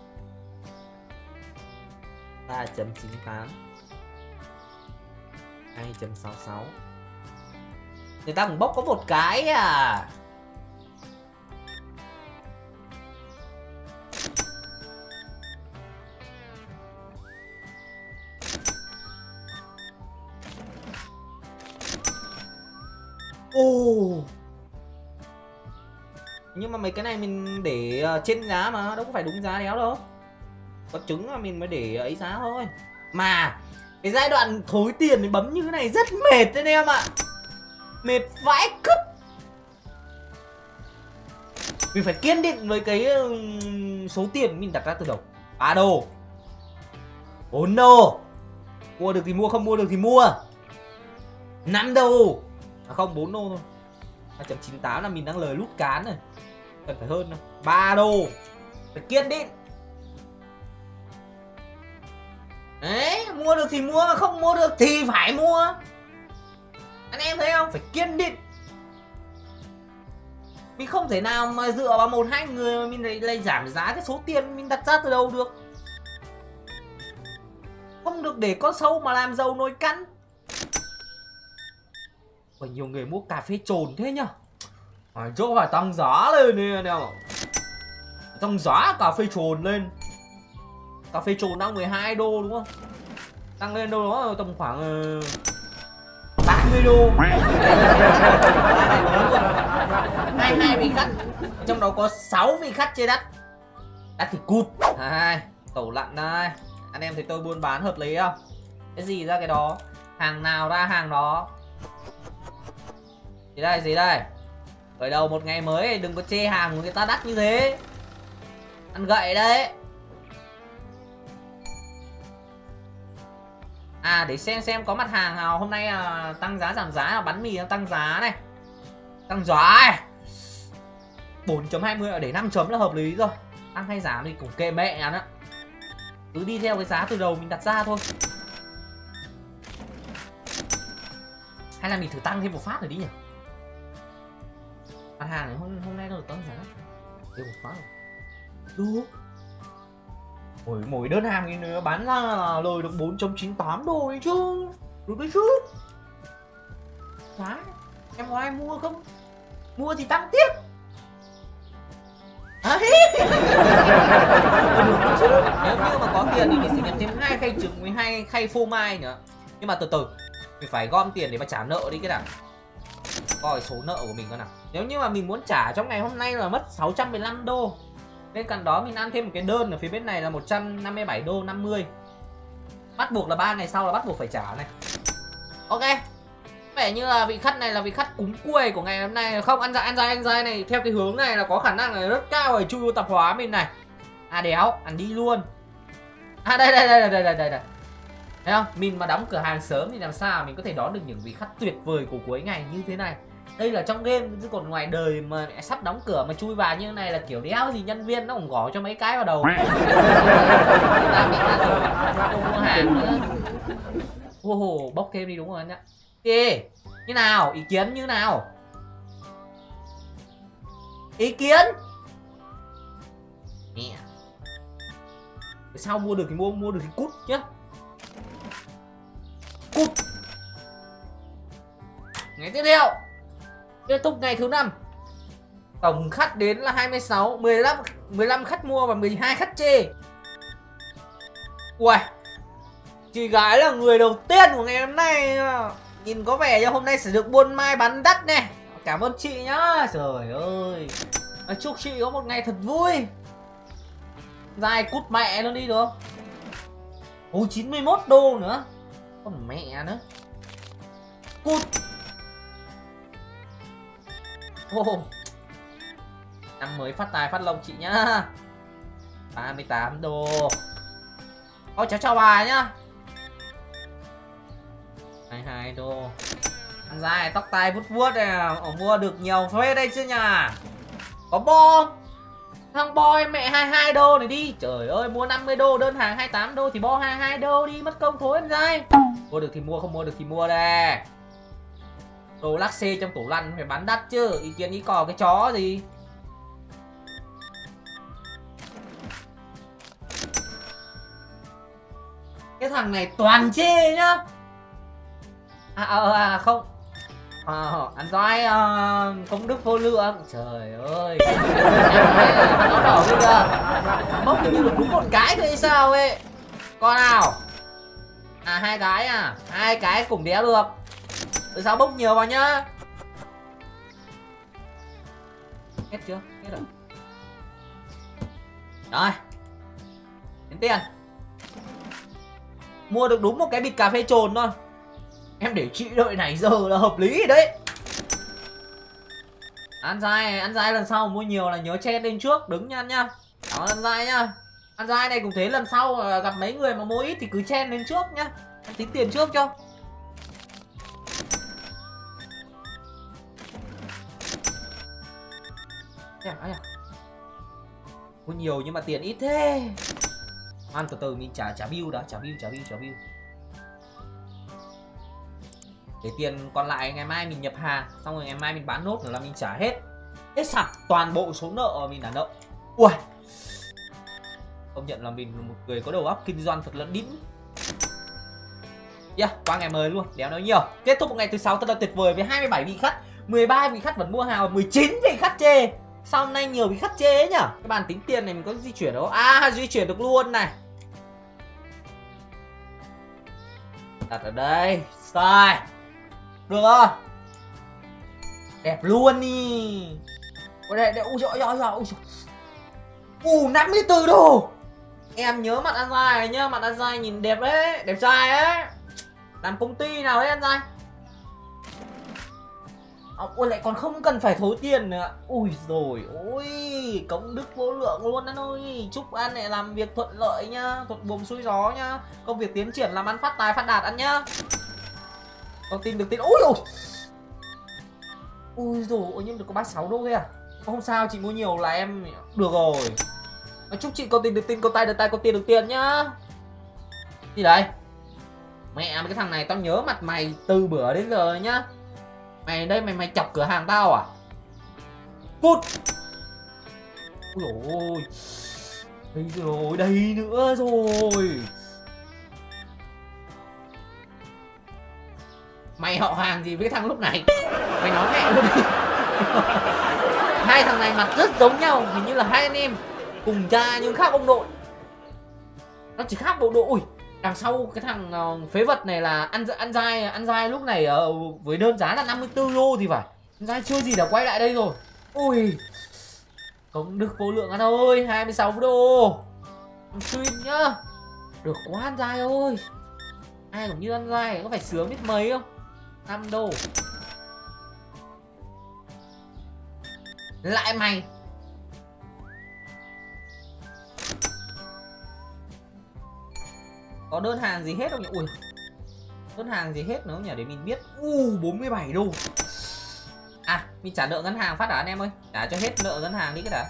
3.98 2.66. Người ta cũng bốc có một cái à. Nhưng mà mấy cái này mình để trên giá mà, đâu có phải đúng giá đéo đâu. Có trứng là mình mới để ấy giá thôi. Mà cái giai đoạn thối tiền thì bấm như thế này rất mệt anh em ạ. Mệt vãi cứt. Mình phải kiên định với cái số tiền mình đặt ra từ đầu. 3 đô 4 đô. Mua được thì mua, không mua được thì mua. 5 đô không, 4 đô thôi. 2.98 là mình đang lời lút cán rồi. Cần phải hơn đâu. 3 đô. Phải kiên định. Đấy, mua được thì mua, mà không mua được thì phải mua. Anh em thấy không? Phải kiên định. Mình không thể nào mà dựa vào 1-2 người mà mình lại giảm giá cái số tiền mình đặt ra từ đầu được. Không được để con sâu mà làm giàu nồi canh. Và nhiều người mua cà phê trồn thế nhá. Chỗ phải tăng giá lên đi anh em ạ. Tăng giá cà phê trồn lên. Cà phê trồn đang 12 đô đúng không? Tăng lên đâu đó tầm khoảng 30 đô. 22 vị khách. Trong đó có 6 vị khách chơi đắt. Đắt thì cút. Tủ lạnh đây. Anh em thấy tôi buôn bán hợp lý không? Cái gì ra cái đó. Hàng nào ra hàng đó. Gì đây? Khởi đầu một ngày mới đừng có chê hàng của người ta đắt như thế. Ăn gậy đấy. Để xem có mặt hàng nào hôm nay tăng giá giảm giá. Bánh mì tăng giá này. Tăng giá này. 4.20 để 5 chấm là hợp lý rồi. Tăng hay giảm thì cũng kệ mẹ á. Cứ đi theo cái giá từ đầu mình đặt ra thôi. Hay là mình thử tăng thêm một phát rồi đi nhỉ? Mặt hàng này hôm nay nó được tăng giá. Thêm một phát rồi. Được. Mỗi đơn hàng thì nó bán ra là lời được 4.98 đô ấy chứ. Được đấy chứ. Đấy. Em có ai mua không? Mua thì tăng tiếp. Đấy. Được chứ. Nếu như mà có tiền thì mình sẽ nhận thêm 2 khay trứng với 2 khay phô mai nữa. Nhưng mà từ từ mình phải gom tiền để mà trả nợ đi cái nào. Coi số nợ của mình coi nào. Nếu như mà mình muốn trả trong ngày hôm nay là mất 615 đô. Bên cạnh đó mình ăn thêm một cái đơn ở phía bên này là 157 đô 50. Bắt buộc là 3 ngày sau là bắt buộc phải trả này. Ok. Vẻ như là vị khách này là vị khách cúng cuôi của ngày hôm nay. Không, ăn dai này theo cái hướng này là có khả năng là rất cao rồi, chui vô tạp hóa mình này. À đéo, ăn đi luôn. À đây. Thấy không? Mình mà đóng cửa hàng sớm thì làm sao mình có thể đón được những vị khách tuyệt vời của cuối ngày như thế này. Đây là trong game, chứ còn ngoài đời mà sắp đóng cửa mà chui vào như thế này là kiểu đéo gì nhân viên nó cũng gõ cho mấy cái vào đầu. Ta bị không mua hàng nữa. Bốc thêm đi đúng rồi anh ạ. Kì, như nào? Ý kiến như nào? Ý kiến? Nè. Sao mua được thì mua được thì cút nhá. Cút. Ngày tiếp theo kết thúc ngày thứ 5. Tổng khách đến là 26, 15 khách mua và 12 khách chê. Uầy, chị gái là người đầu tiên của ngày hôm nay. Nhìn có vẻ như hôm nay sẽ được buôn mai bán đắt nè. Cảm ơn chị nhá. Trời ơi, chúc chị có một ngày thật vui. Dài cút mẹ luôn đi được không? 91 đô nữa. Con mẹ nữa. Cút. Năm mới phát tài phát lộc chị nhá. 38 đô. Thôi cháu chào bà nhá. 22 đô. Ăn dài tóc tai vuốt vuốt này. Mua được nhiều phết đây chứ nhà. Có bo. Thằng bo em mẹ 22 đô này đi. Trời ơi, mua 50 đô đơn hàng 28 đô thì bo 22 đô đi, mất công thối anh dai. Mua được thì mua, không mua được thì mua đây. Đồ lắc xê trong tủ lạnh phải bán đắt chứ. Ý kiến ý cò cái chó gì. Cái thằng này toàn chê nhá. Không. Ăn doi công đức vô lượng. Trời ơi. Nó đỏ bây giờ. Bốc hình như đúng một cái thôi hay sao ấy. Con nào? À 2 cái à. 2 cái cùng đéo được. Tại sao bốc nhiều vào nhá. Hết chưa? Hết rồi. Rồi. Đến tiền. Mua được đúng một cái bịch cà phê trồn thôi. Em để chị đợi nãy giờ là hợp lý rồi đấy. Ăn dai lần sau mua nhiều là nhớ chen lên trước, đứng nha nhá. Đó, ăn dai nhá. Ăn dai này cũng thế, lần sau gặp mấy người mà mua ít thì cứ chen lên trước nhá. Em tính tiền trước cho. Mua nhiều nhưng mà tiền ít thế. Ăn từ từ mình trả bill đã, trả bill. Để tiền còn lại ngày mai mình nhập hàng, xong rồi ngày mai mình bán nốt rồi là mình trả hết. Hết sạch toàn bộ số nợ mình đã nợ. Ui, công nhận là mình là một người có đầu óc kinh doanh thật là đỉnh. Qua ngày mới luôn, đéo nói nhiều. Kết thúc một ngày thứ 6 thật là tuyệt vời với 27 vị khách, 13 vị khách vẫn mua hàng và 19 vị khách chê. Sao hôm nay nhiều vị khách chê ấy nhỉ? Cái bàn tính tiền này mình có di chuyển đâu? À, di chuyển được luôn này. Đặt ở đây, sai. Được không? Đẹp luôn đi. Đây, ui dồi. 54 đô. Em nhớ mặt ăn dai này nhá. Mặt ăn dai nhìn đẹp đấy. Đẹp trai ấy. Làm công ty nào đấy ăn dai. Ôi lại còn không cần phải thối tiền nữa. Ui rồi ôi, công đức vô lượng luôn anh ơi. Chúc anh lại làm việc thuận lợi nhá, thuận buồm xuôi gió nhá. Công việc tiến triển, làm ăn phát tài phát đạt ăn nhá. Con tin được tin. Ui rồi ôi, nhưng được có 36 đô thôi à. Không sao, chị mua nhiều là em được rồi. Chúc chị con tin được tin, con tay được tay, con tiền được tiền nhá. Gì đấy? Mẹ cái thằng này tao nhớ mặt mày từ bữa đến giờ nhá. Mày đây mày chọc cửa hàng tao à? Cút. Ôi dồi ôi. Đây rồi, đây nữa rồi. Mày họ hàng gì với thằng lúc này? Mày nói mẹ luôn đi. Hai thằng này mặt rất giống nhau, hình như là hai anh em cùng cha nhưng khác ông nội. Nó chỉ khác bộ độ. Ui, đằng sau cái thằng phế vật này là ăn dai lúc này với đơn giá là 54 đô thì phải. Ăn dai chưa gì đã quay lại đây rồi. Ui, công đức vô lượng anh ơi, 26 đô. Xuyên nhá. Được quá ăn dai ơi. Ai cũng như ăn dai, có phải sướng biết mấy không? 5 đô. Lại mày. Có đơn hàng gì hết không nhỉ? Ui, đơn hàng gì hết nữa không nhỉ, để mình biết. 47 đô. À, mình trả nợ ngân hàng phát đã anh em ơi. Trả cho hết nợ ngân hàng đi cái đã.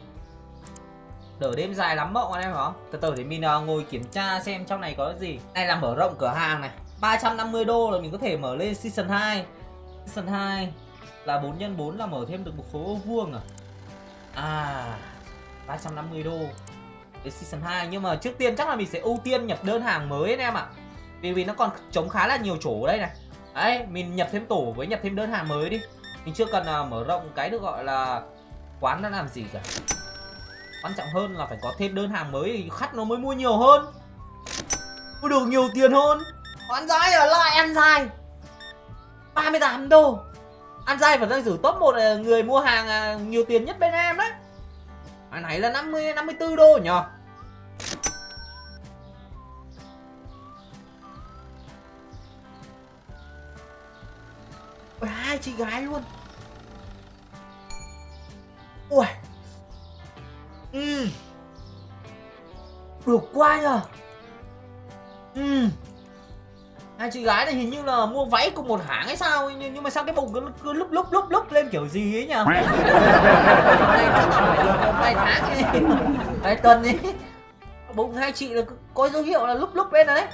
Đỡ đêm dài lắm mộng anh em hả? Từ từ để mình ngồi kiểm tra xem trong này có gì. Đây là mở rộng cửa hàng này. 350 đô là mình có thể mở lên Season 2. Season 2 là 4x4 là mở thêm được một số ô vuông à. À, 350 đô đến Season 2. Nhưng mà trước tiên chắc là mình sẽ ưu tiên nhập đơn hàng mới anh em ạ. Vì nó còn trống khá là nhiều chỗ ở đây này. Đấy, mình nhập thêm tổ với nhập thêm đơn hàng mới đi. Mình chưa cần mở rộng cái được gọi là quán nó làm gì cả. Quan trọng hơn là phải có thêm đơn hàng mới thì khách nó mới mua nhiều hơn, mua được nhiều tiền hơn. Ăn dai ở lại ăn dai 38 đô. Ăn dai vẫn đang giữ top 1 người mua hàng nhiều tiền nhất bên em đấy. Cái này là 54 đô nhỉ. Ôi, hai chị gái luôn. Ui. Được quá nhờ. Hai chị gái này hình như là mua váy cùng một hãng hay sao, nhưng mà sao cái bụng cứ lúc lên kiểu gì ấy nhờ. Này chắc là phải được vài tháng ấy, vài tuần ấy. Bụng hai chị là có dấu hiệu là lúc lên rồi đấy.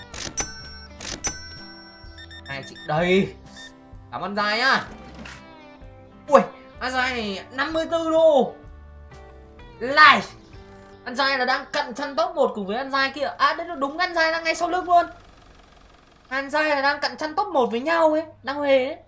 Hai chị đây. Cảm ơn dai nhá. Ui, ăn dai này 54 đô. Lại ăn dai là đang cận chân top 1 cùng với ăn dai kia. À đấy, đúng, ăn dai đang ngay sau lưng luôn. Ăn dai là đang cận chân top 1 với nhau ấy, đang huề ấy.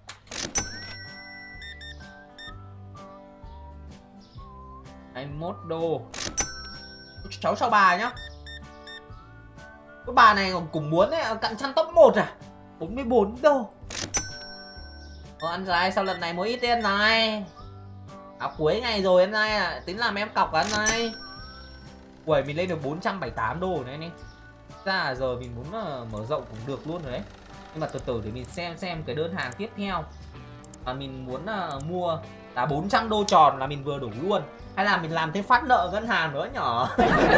$21 đô. Cháu chào bà nhá. Cái bà này còn cùng muốn ấy, cận chân top 1 à. 44 đô. Ăn dai sao lần này mới ít tiền này. Cuối ngày rồi ăn dai à, tính làm em cọc ăn dai. Ui, mình lên được 478 đô này anh. Ra là giờ mình muốn mở rộng cũng được luôn rồi đấy. Nhưng mà từ từ để mình xem cái đơn hàng tiếp theo mà mình muốn mua là 400 đô tròn là mình vừa đủ luôn. Hay là mình làm thêm phát nợ ngân hàng nữa nhỏ.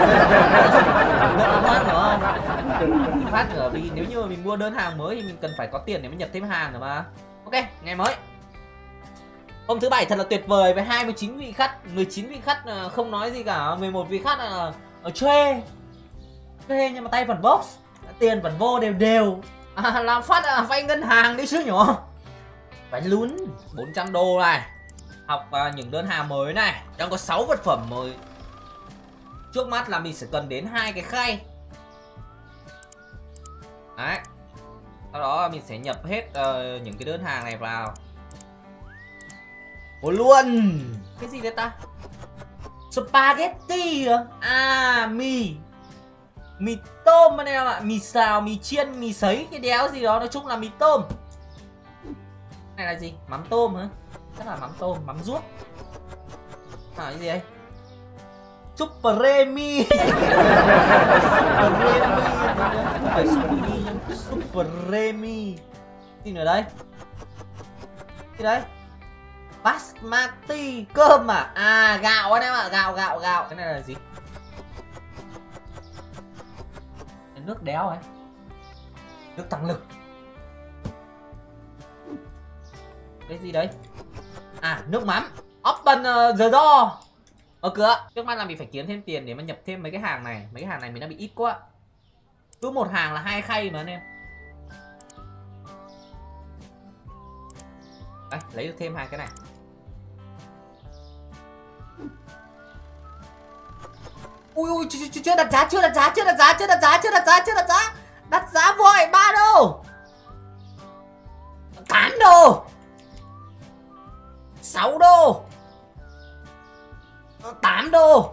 Nợ phát nữa không? Phát nữa, vì nếu như mình mua đơn hàng mới thì mình cần phải có tiền để mình nhập thêm hàng nữa mà. Ok, ngày mới. Hôm thứ bảy thật là tuyệt vời với 29 vị khách, 19 vị khách không nói gì cả, 11 vị khách là thuê nhưng mà tay vẫn box, tiền vẫn vô đều. Làm phát vay ngân hàng đi chứ nhỏ. Vay lún 400 đô này. Học những đơn hàng mới này, đang có 6 vật phẩm mới. Trước mắt là mình sẽ cần đến 2 cái khay. Đấy. Sau đó mình sẽ nhập hết những cái đơn hàng này vào. Ủa luôn. Cái gì đấy ta? Spaghetti à? À, mì tôm anh em ạ. Mì xào, mì chiên, mì sấy, cái đéo gì đó, nói chung là mì tôm. Này là gì? Mắm tôm hả? Chắc là mắm tôm, mắm ruốc. Cái gì đấy? Supremi. Supremi. Gì nữa đây? Gì đấy? Basmati, cơm à? À, gạo anh em ạ, gạo. Cái này là gì? Nước đéo ấy. Nước tăng lực. Cái gì đấy? À, nước mắm. Open the door. Mở cửa. Trước mắt là mình phải kiếm thêm tiền để mà nhập thêm mấy cái hàng này. Mấy cái hàng này mình đã bị ít quá. Cứ một hàng là 2 khay mà anh em. Đấy, lấy được thêm hai cái này. Ui ui, chưa đặt giá, đặt giá vội 3 đô, 8 đô, 6 đô, 8 đô,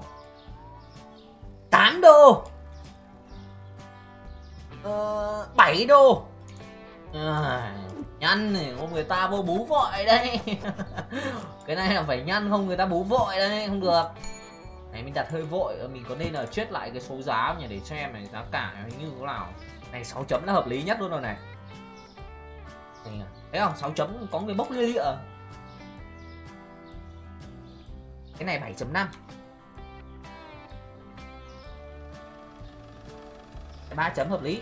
8 đô, 7 đô. Nhăn này, không người ta vô bú vội đây. Cái này là phải nhăn, không người ta bú vội đây, không được. Này mình đặt hơi vội, mình có nên là check lại cái số giá không nhỉ, để xem này giá cả như thế nào. Này 6 chấm là hợp lý nhất luôn rồi này. Thấy không, 6 chấm có người bốc lia lịa. Cái này 7.5. Cái 3 chấm hợp lý.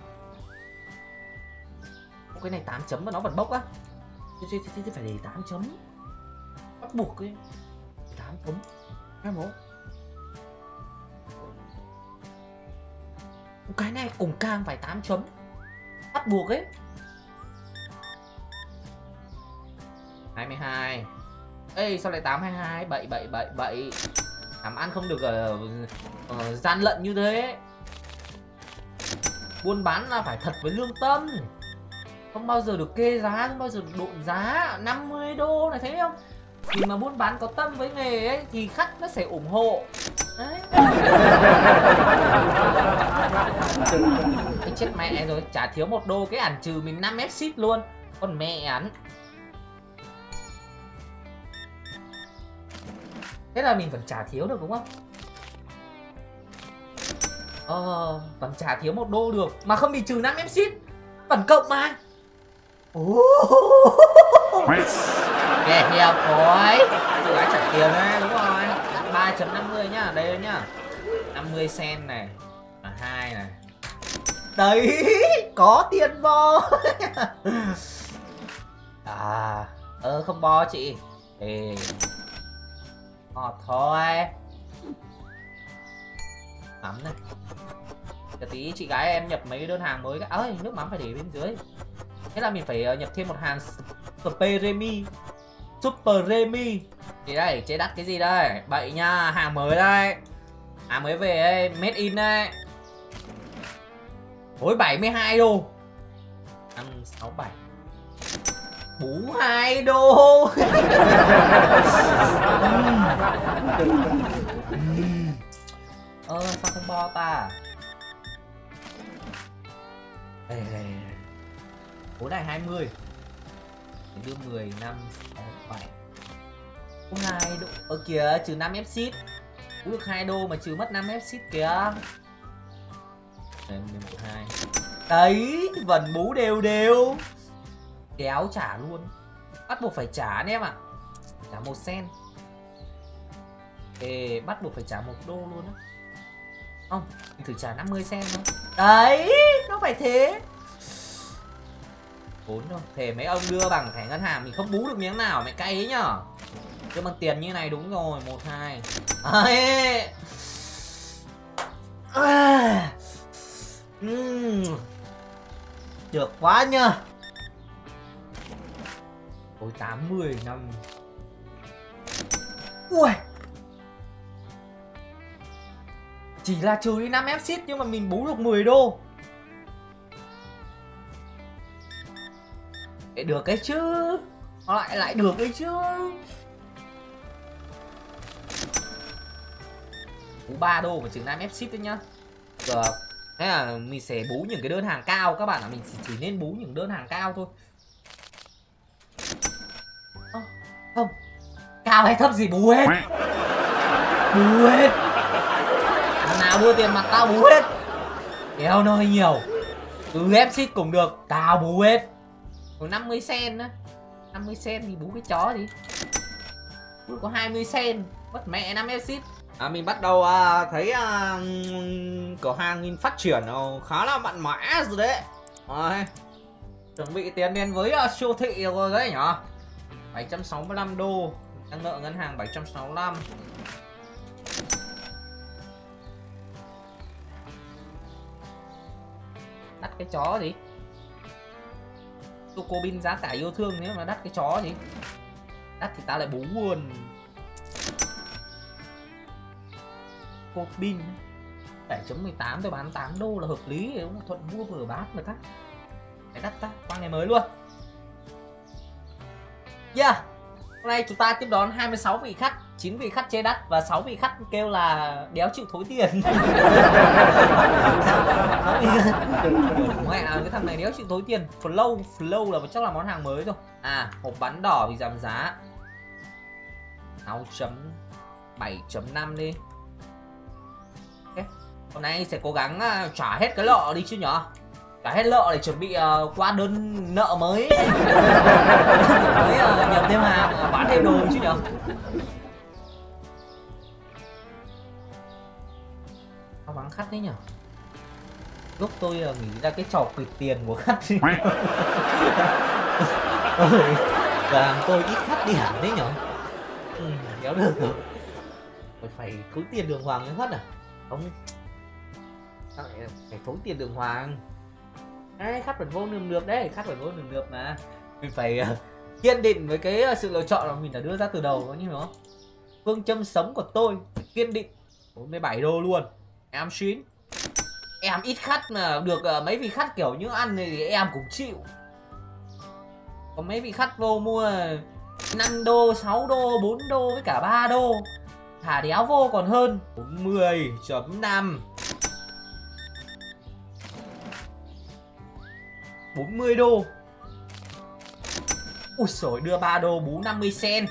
Cái này 8 chấm mà nó vẫn bốc á. Chứ phải để 8 chấm. Bắt buộc ấy. 8 chấm. Em bố. Cái này cùng cam phải 8 chấm. Bắt buộc ấy. 22. Ê sao lại 822? Bậy. Làm ăn không được gian lận như thế. Buôn bán là phải thật với lương tâm. Không bao giờ được kê giá, không bao giờ được độn giá. 50 đô này, thấy không? Thì mà buôn bán có tâm với nghề ấy thì khách nó sẽ ủng hộ. Đấy. Cái chết mẹ rồi, chả thiếu 1 đô cái ản trừ mình 5 exit luôn. Con mẹ án. Thế là mình vẫn chả thiếu được đúng không? Vẫn chả thiếu 1 đô được. Mà không bị trừ 5 exit. Vẫn cộng mà. Kẻ hiệp rồi. Chị gái trả tiền đấy, đúng rồi. 3.50 nhá, đây nhá. 50 cent này. 2 này. Đấy, có tiền bo. Không bo chị. Ê. Thôi. Mắm này. Chờ tí chị gái em nhập mấy đơn hàng mới. Ơi, nước mắm phải để bên dưới. Thế là mình phải nhập thêm một hàng Super Remy. Chị đây, chế đắt cái gì đây? Bậy nha, hàng mới đây. Hàng mới về đây, made in đây. Ôi 72 đô. 567. 42 đô. Sao không bo ta? Đây. Vốn này 20. Để đưa 10, 5, 6, 7. 2 đô. Kìa, trừ 5 exit. Bú được 2 đô mà trừ mất 5 exit kìa. Đây, 11, 2. Đấy, vẫn bú đều. Kéo trả luôn. Bắt buộc phải trả anh em ạ. Trả 1 cent. Bắt buộc phải trả 1 đô luôn á. Không, mình thử trả 50 cent thôi. Đấy, nó phải thế. 4 thôi. Thề mấy ông đưa bằng thẻ ngân hàng mình không bú được miếng nào, mẹ cay ấy nhở. Đưa bằng tiền như này đúng rồi. 1, 2. Được quá nhờ. Ôi 80 năm. Ui. Chỉ là trừ đi 5 exit nhưng mà mình bú được 10 đô. Để được cái chứ. Nó lại được cái chứ. Bú 3 đô mà trừ 5 exit đấy nhá. Được. Thế là mình sẽ bú những cái đơn hàng cao. Các bạn ạ, mình chỉ nên bú những đơn hàng cao thôi. Không, cao hay thấp gì bú hết. Bú hết. Thằng nào đưa tiền mặt tao bú hết. Kéo nó hơi nhiều. Exit cũng được, tao bú hết. Còn 50 cent nữa. 50 cent thì bú cái chó gì. Bú có 20 cent. Mất mẹ 5 exit. Mình bắt đầu thấy cửa hàng mình phát triển khá là mạnh mẽ rồi đấy. Rồi. Chuẩn bị tiền đến với siêu thị rồi đấy nhở. 765 đô. Đang nợ ngân hàng 765. Đắt cái chó gì. Choco Bin giá cả yêu thương thế mà đắt cái chó gì. Đắt thì ta lại bú luôn. Choco Bin 7.18 tôi bán 8 đô là hợp lý, đúng thuận mua vừa bán mà ta. Cái đắt ta, qua ngày mới luôn. Yeah. Hôm nay chúng ta tiếp đón 26 vị khách, 9 vị khách chê đắt và 6 vị khách kêu là đéo chịu thối tiền. Mẹ cái thằng này đéo chịu thối tiền. Flow là chắc là món hàng mới rồi. À, hộp bắn đỏ bị giảm giá 6.7.5 đi. Okay. Hôm nay sẽ cố gắng trả hết cái lọ đi chứ nhở. Trả hết lọ để chuẩn bị qua đơn nợ mới. Mới nhập thêm hàng, bán thêm đồ chứ nhở. Sao vắng khách đấy nhở. Lúc tôi nghĩ ra cái trò quỵt tiền của khách. Làm tôi ít khách đi hẳn đấy nhở. Kéo được rồi. Phải thối tiền đường hoàng mới hết à. Không. Sao lại phải thối tiền đường hoàng. Đấy, khách vẫn vô đường được đấy, khách vẫn vô đường được mà. Mình phải kiên định với cái sự lựa chọn mà mình đã đưa ra từ đầu, có như đó. Phương châm sống của tôi kiên định 47 đô luôn. Em xuyến. Em ít khách mà được mấy vị khách kiểu như ăn thì em cũng chịu. Có mấy vị khách vô mua 5 đô, 6 đô, 4 đô với cả 3 đô. Thả đéo vô còn hơn. 40.5 40 đô. Ui xồi, đưa 3 đô bú 50 cent.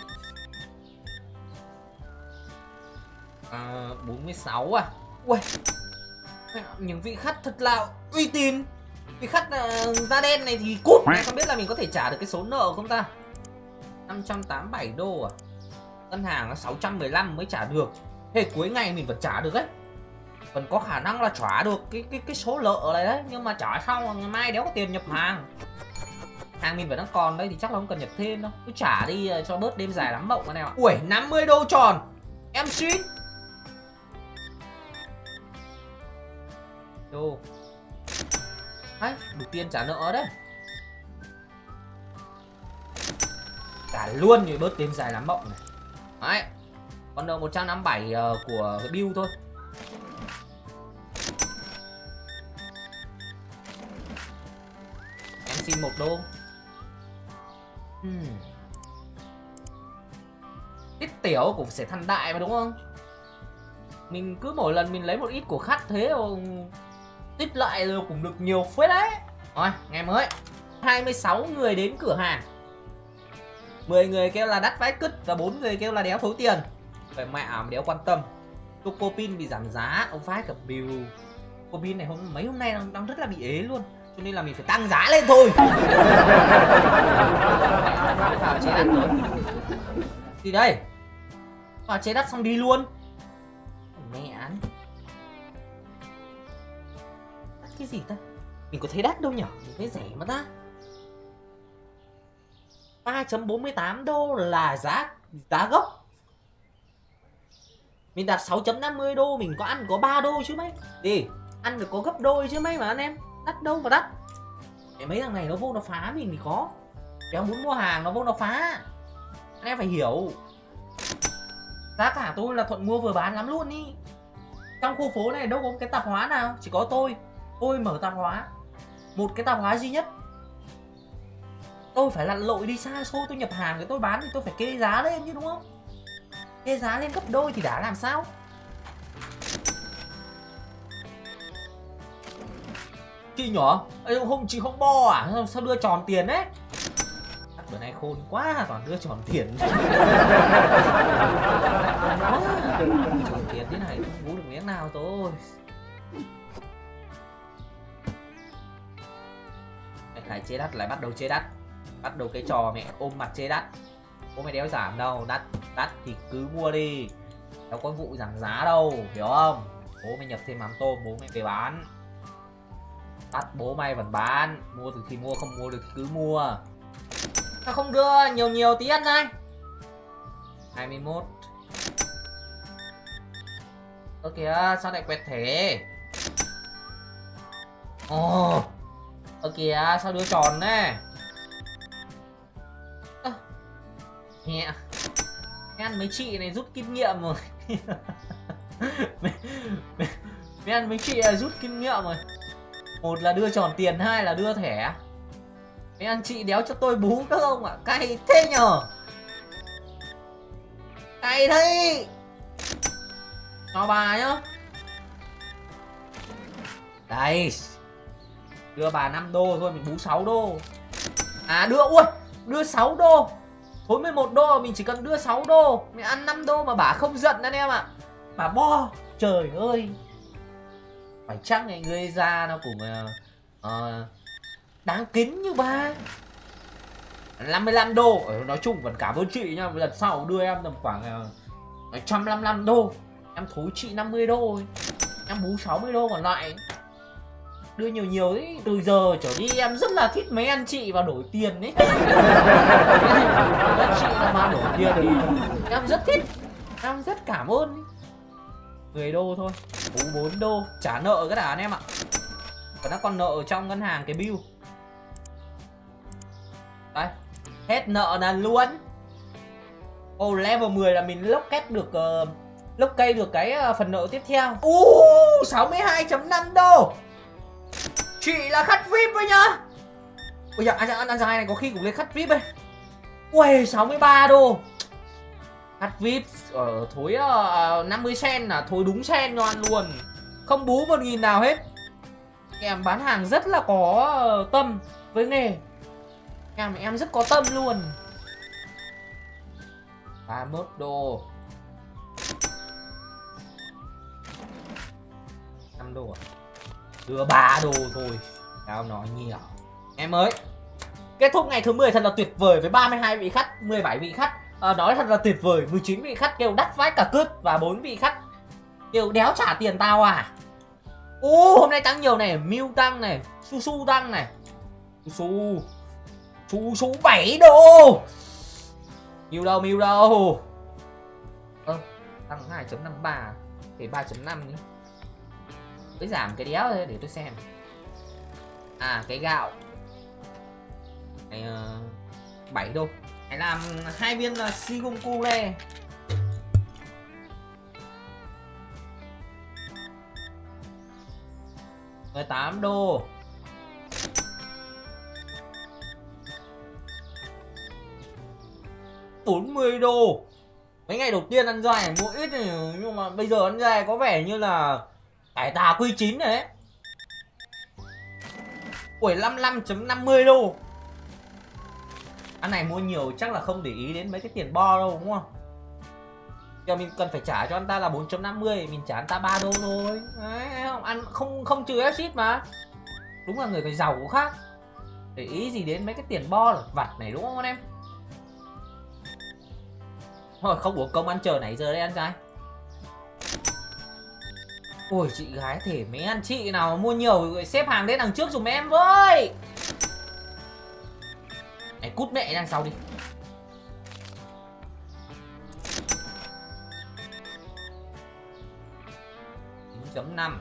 46 à. Ui, những vị khách thật là uy tín. Vị khách da đen này thì cút. Không biết là mình có thể trả được cái số nợ không ta. 587 đô à. Ngân hàng nó 615 mới trả được. Thế cuối ngày mình vẫn trả được ấy. Vẫn có khả năng là trả được cái số nợ này đấy. Nhưng mà trả xong ngày mai đéo có tiền nhập hàng. Hàng mình vẫn đang còn đây thì chắc là không cần nhập thêm đâu. Cứ trả đi cho bớt đêm dài lắm mộng anh em ạ. Ui, 50 đô tròn. Em suýt. Đô. Đấy, đủ tiền trả nợ đấy. Trả luôn thì bớt đêm dài lắm mộng này. Đấy. Còn nợ 157 của cái bill thôi. Em xin 1 đô. Tiết tiểu cũng sẽ thành đại mà đúng không? Mình cứ mỗi lần mình lấy một ít của khách thế rồi tích lại rồi cũng được nhiều phết đấy. Rồi, ngày mới 26 người đến cửa hàng. 10 người kêu là đắt vãi cứt và 4 người kêu là đéo thối tiền. Vậy mẹ đéo quan tâm. Choco Pin bị giảm giá, ông phát cả bill. Choco Pin này mấy hôm nay đang rất là bị ế luôn. Cho nên là mình phải tăng giá lên thôi. Vào chế đắt rồi. Gì đây? Vào chế đắt xong đi luôn. Mẹ án. Đắt cái gì ta? Mình có thấy đắt đâu nhở? Mình thấy rẻ mà ta. 3.48 đô là giá gốc. Mình đặt 6.50 đô mình có ăn có 3 đô chứ mấy. Đi, ăn được có gấp đôi chứ mấy mà anh em. Đắt đâu mà đắt. Mấy thằng này nó vô nó phá mình thì khó. Kéo muốn mua hàng nó vô nó phá. Anh em phải hiểu. Giá cả tôi là thuận mua vừa bán lắm luôn ý. Trong khu phố này đâu có cái tạp hóa nào. Chỉ có tôi mở tạp hóa. Một cái tạp hóa duy nhất. Tôi phải lặn lội đi xa xôi tôi nhập hàng để tôi bán thì tôi phải kê giá lên chứ đúng không? Kê giá lên gấp đôi thì đã làm sao? Chị nhỏ, chị không bo à? Sao đưa tròn tiền đấy? Bữa nay khôn quá, toàn đưa tròn tiền. Tròn tiền thế này không bú được miếng nào thôi. Cái chế đắt lại bắt đầu chế đắt. Bắt đầu cái trò mẹ ôm mặt chế đắt. Bố mày đéo giảm đâu, đắt thì cứ mua đi. Đâu có vụ giảm giá đâu, hiểu không? Bố mày nhập thêm mắm tôm, bố mày về bán. Đắt bố mày vẫn bán. Mua được thì mua, không mua được thì cứ mua. Sao không đưa nhiều tí ăn này? 21. Ơ kìa, sao lại quẹt thế? Ồ. Ơ kìa, sao đưa tròn đấy? Nhẹ. Mấy ăn mấy chị này rút kinh nghiệm rồi. Mấy ăn mấy chị này rút kinh nghiệm rồi. Một là đưa tròn tiền, hai là đưa thẻ. Mấy anh chị đéo cho tôi bú các ông ạ. Cay thế nhờ. Cay thế. Cho bà nhá. Đây. Đưa bà 5 đô thôi, mình bú 6 đô. À đưa, ui, đưa 6 đô. Thôi 11 đô, mình chỉ cần đưa 6 đô. Mình ăn 5 đô mà bà không giận anh em ạ. Bà bo, trời ơi. Phải chăng này người ra nó cũng đáng kính như ba. 55 đô. Nói chung vẫn cảm ơn chị nha. Lần sau đưa em tầm khoảng 155 đô. Em thối chị 50 đô. Em bú 60 đô còn lại. Đưa nhiều nhiều ấy. Từ giờ trở đi em rất là thích mấy anh chị vào đổi tiền ấy. Anh chị nào mà đổi tiền thì em rất thích. Em rất cảm ơn ấy. 10 đô thôi. Bú 4 đô. Trả nợ cái đã anh em ạ. Và nó còn nợ ở trong ngân hàng cái bill. Đấy. Hết nợ là luôn. Level 10 là mình lốc kết được lốc cây được cái phần nợ tiếp theo. 62.5 đô. Chị là khách VIP thôi nhá. Ui dạ, ăn dài này có khi cũng lên khách VIP đây. Ui 63 đô. Khách VIP ở thối 50 cent là thối đúng cent cho ăn luôn. Không bú 1.000 nào hết. Em bán hàng rất là có tâm với nghề. Em rất có tâm luôn. 31 đô. 5 đô à? Đưa 3 đô thôi. Tao nói nhiều. Em ơi. Kết thúc ngày thứ 10 thật là tuyệt vời với 32 vị khách, 17 vị khách. Nói thật là tuyệt vời, 19 vị khách kêu đắt vãi cả cứt. Và 4 vị khách kêu đéo trả tiền tao à. Hôm nay tăng nhiều này. Miu tăng này, Su tăng này. Su 7 đô. Miu đâu. Tăng 2.53 thì 3.5 đi. Mới giảm cái đéo thôi để tôi xem. À cái gạo này 7 đô. Hãy làm 2 viên Sigonkule. $18 đô. $40. Mấy ngày đầu tiên ăn dai mua ít này, nhưng mà bây giờ ăn dai có vẻ như là cải tà quy chín này đấy. Ui 55.50 đô. Ăn này mua nhiều chắc là không để ý đến mấy cái tiền bo đâu đúng không? Giờ mình cần phải trả cho anh ta là 4.50, mình trả anh ta 3 đô thôi. Đấy, ăn không trừ exit mà. Đúng là người phải giàu có khác. Để ý gì đến mấy cái tiền bo là vặt này đúng không anh em? Thôi không uống công ăn chờ nãy giờ đây ăn trai. Ôi chị gái thể mấy anh chị nào mua nhiều xếp hàng đến đằng trước dùm em với. Này cút mẹ đằng sau đi. $9.5.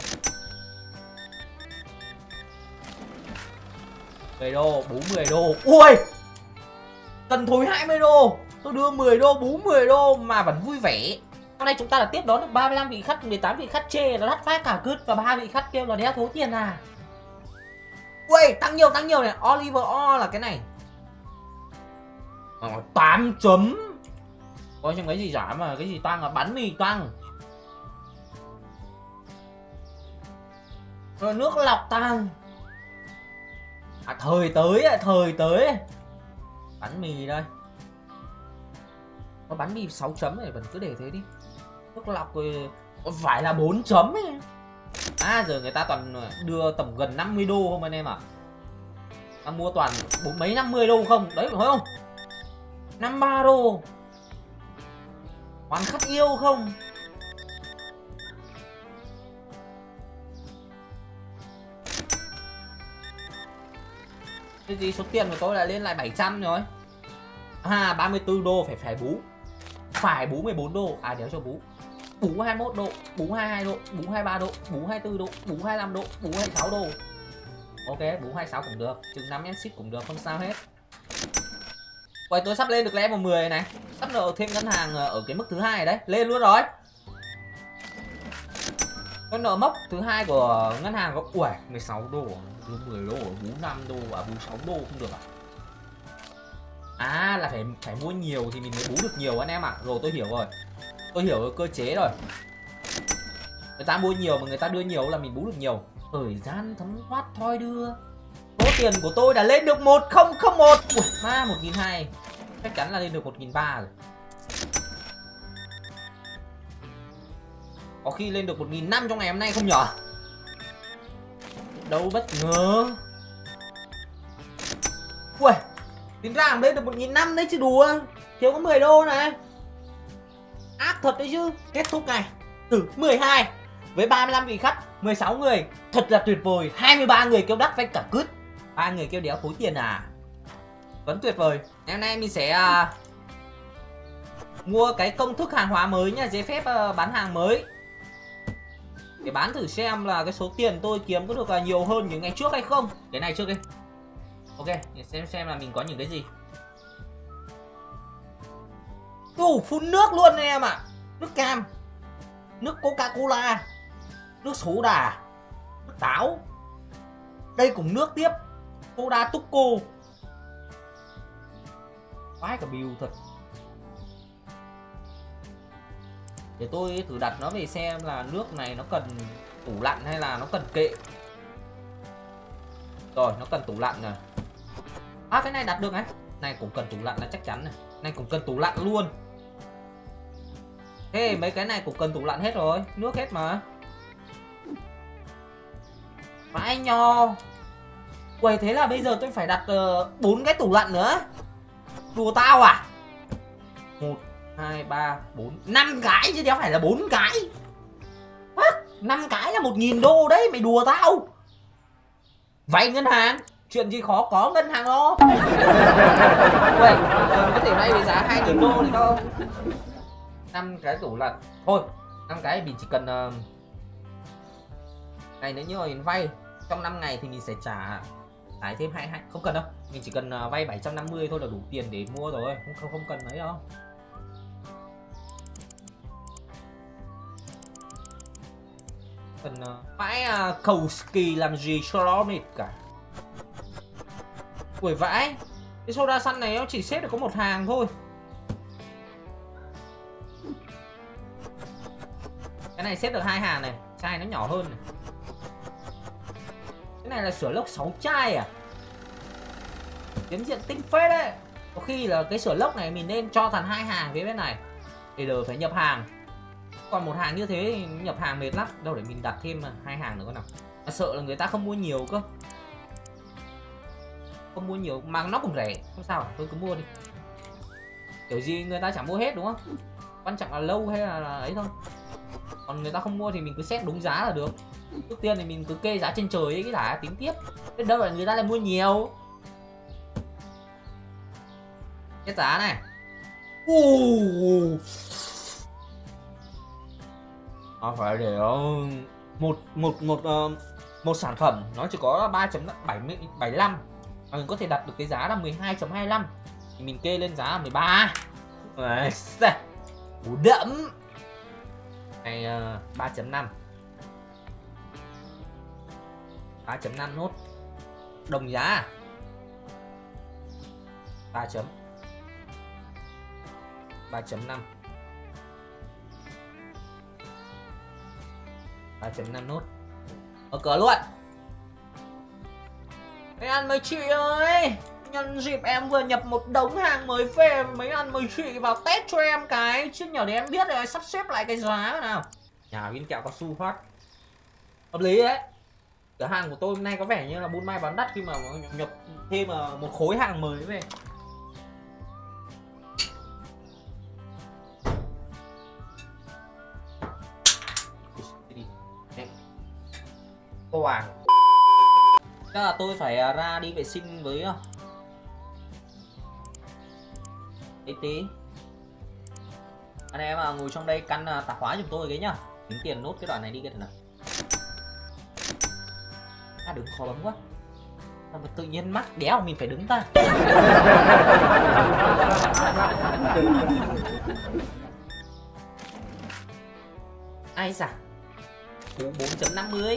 10 đô, bú 10 đô. Ui cần thối 20 đô. Tôi đưa 10 đô, bú 10 đô mà vẫn vui vẻ. Hôm nay chúng ta đã tiếp đón được 35 vị khách, 18 vị khách chê là đắt phát cả cứt. Và 3 vị khách kêu là đéo thối tiền à. Ui tăng nhiều này. Oliver O là cái này 8 chấm. Coi trong cái gì giảm mà cái gì tăng là bánh mì tăng. Rồi nước lọc tăng. À thời tới. Bánh mì đây. Có bánh mì 6 chấm này vẫn cứ để thế đi. Nước lọc rồi phải là 4 chấm ấy. À giờ người ta toàn đưa tầm gần 50 đô không anh em ạ. Ta mua toàn mấy 50 đô không. Đấy phải không? 53 đô. Hoàn khách yêu không? Cái gì số tiền của tôi lại lên lại 700 rồi. 34 đô phải bú. Phải bú 14 đô. À đéo cho bú. Bú 21 độ, bú 22 độ, bú 23 độ, bú 24 độ, bú 25 độ, bú 26 độ. Ok, bú 26 cũng được, chừng 5 exit cũng được, không sao hết. Vậy tôi sắp lên được level 10 này. Sắp nợ thêm ngân hàng ở cái mức thứ hai đấy. Lên luôn rồi. Tôi nợ mốc thứ hai của ngân hàng có 16 đô, 10 đô, 45 đô, 46 đô không được à? À là phải mua nhiều thì mình mới bú được nhiều anh em ạ. Rồi tôi hiểu rồi. Tôi hiểu cơ chế rồi. Người ta mua nhiều mà người ta đưa nhiều là mình bú được nhiều. Thời gian thấm thoát thôi đưa. Số tiền của tôi đã lên được 1001. Ui, ma 1200. Chắc chắn là lên được 1300 rồi. Có khi lên được 1500 trong ngày hôm nay không nhở? Đâu bất ngờ. Ui, tính ra lên được 1500 đấy chứ đùa. Thiếu có 10 đô này. Ác thật đấy chứ. Kết thúc ngày từ 12 với 35 vị khách, 16 người. Thật là tuyệt vời. 23 người kêu đắt với cả cứt. 3 người kêu đéo phối tiền à. Vẫn tuyệt vời. Ngày hôm nay mình sẽ mua cái công thức hàng hóa mới nha, giấy phép bán hàng mới. Để bán thử xem là cái số tiền tôi kiếm có được nhiều hơn những ngày trước hay không. Cái này trước đi. Ok, để xem là mình có những cái gì. Phun nước luôn anh em ạ. Nước cam, nước Coca-Cola, nước soda, nước táo. Đây cũng nước tiếp. Soda Tuco. Vãi cả bill thật. Để tôi thử đặt nó về xem là nước này nó cần tủ lạnh hay là nó cần kệ. Rồi, nó cần tủ lạnh rồi. À, cái này đặt được ấy. Này cũng cần tủ lạnh là chắc chắn này. Này cũng cần tủ lạnh luôn. Thế mấy cái này cũng cần tủ lạnh hết rồi. Nước hết mà. Vãi nho. Quầy thế là bây giờ tôi phải đặt 4 cái tủ lạnh nữa. Đùa tao à? 1, 2, 3, 4, 5 cái chứ đéo phải là 4 cái. 5 cái là 1000 đô đấy, mày đùa tao. Vay ngân hàng, chuyện gì khó có ngân hàng lo. Vậy, có thể vay với giá 2000 đô thì không? 5 cái tủ lạnh. Thôi, 5 cái mình chỉ cần ngày nữa như mình vay trong 5 ngày thì mình sẽ trả thêm 22, không cần đâu. Mình chỉ cần vay 750 thôi là đủ tiền để mua rồi, không cần mấy đâu. Cần vãi cầu ski làm gì cho nó mệt cả. Ui vãi. Cái soda săn này nó chỉ xếp được có một hàng thôi. Cái này xếp được 2 hàng này. Chai nó nhỏ hơn này. Cái này là sửa lốc 6 chai à? Kiếm diện tinh phết đấy. Có khi là cái sửa lốc này mình nên cho thằng 2 hàng phía bên này để đỡ phải nhập hàng. Còn một hàng như thế thì nhập hàng mệt lắm. Đâu để mình đặt thêm 2 hàng nữa nào. Mà sợ là người ta không mua nhiều cơ. Không mua nhiều mà nó cũng rẻ. Không sao, tôi cứ mua đi. Kiểu gì người ta chẳng mua hết đúng không? Quan trọng là lâu hay là ấy thôi. Còn người ta không mua thì mình cứ set đúng giá là được. Trước tiên thì mình cứ kê giá trên trời ấy, cái đã tính tiếp. Biết đâu là người ta lại mua nhiều. Cái giá này. Nó phải để một sản phẩm nó chỉ có 3.75 mà mình có thể đặt được cái giá là 12.25 thì mình kê lên giá là 13. Ủ đẫm. Này 3.5 3.5 nốt. Đồng giá 3.5 3.5 nốt. Ở cửa luôn. Mấy anh mấy chị ơi, nhân dịp em vừa nhập một đống hàng mới về, mấy anh mấy chị vào test cho em cái chứ nhỏ để em biết rồi sắp xếp lại cái giá nào. Nhà viên kẹo cao su phát hợp lý đấy. Cửa hàng của tôi hôm nay có vẻ như là buôn may bán đắt khi mà nhập thêm một khối hàng mới về. Cô à, chắc là tôi phải ra đi vệ sinh với tí. Anh em ngồi trong đây căn tạp hóa giùm tôi cái nhá. Tính tiền nốt cái đoạn này đi cái nào. Đứng khó bấm quá. Mà tự nhiên mắc đéo mình phải đứng ta. Ai da, cú 4.50.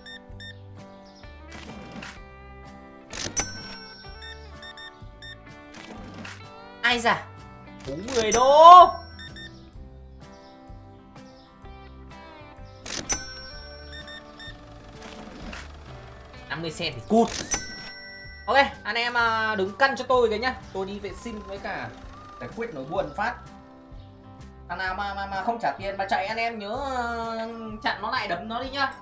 Ai da, cú 10 đô. $50 thì cút. Ok, anh em đứng cân cho tôi cái nhá. Tôi đi vệ sinh với cả giải quyết nỗi buồn phát. Thằng nào mà không trả tiền mà chạy anh em nhớ chặn nó lại, đấm nó đi nhá.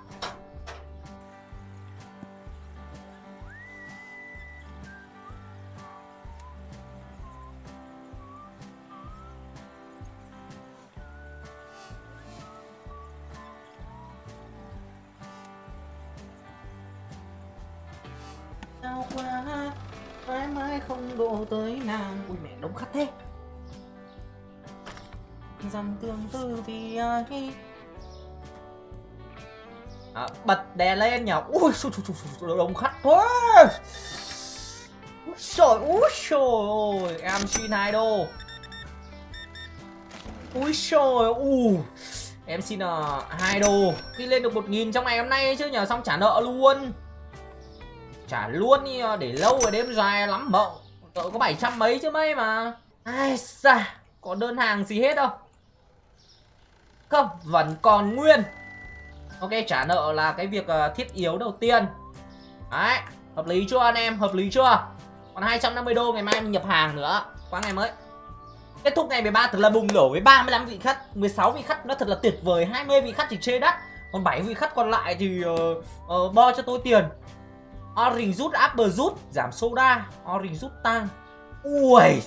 Sao qua mãi mãi không độ tới nàng. Ui mẹ, đông khách thế. Dòng tương tư vì ai bật đè lên nhỉ. Ui đông khách quá. Úi xồi em xin 2 đô. Úi xồi em xin 2 đô. Khi lên được 1.000 trong ngày hôm nay chứ nhờ, xong trả nợ luôn. Trả luôn đi, để lâu rồi đêm dài lắm mộng. Nợ có 700 mấy chứ mấy mà. Ai xa, có đơn hàng gì hết đâu. Không, vẫn còn nguyên. Ok, trả nợ là cái việc thiết yếu đầu tiên. Đấy, hợp lý chưa anh em, hợp lý chưa? Còn 250 đô ngày mai mình nhập hàng nữa. Qua ngày mới. Kết thúc ngày 13 thật là bùng nổ với 35 vị khách, 16 vị khách nó thật là tuyệt vời, 20 vị khách thì chê đắt. Còn 7 vị khách còn lại thì bo cho tôi tiền. Orange rút, Apple rút, giảm soda, Orange rút tăng. Ui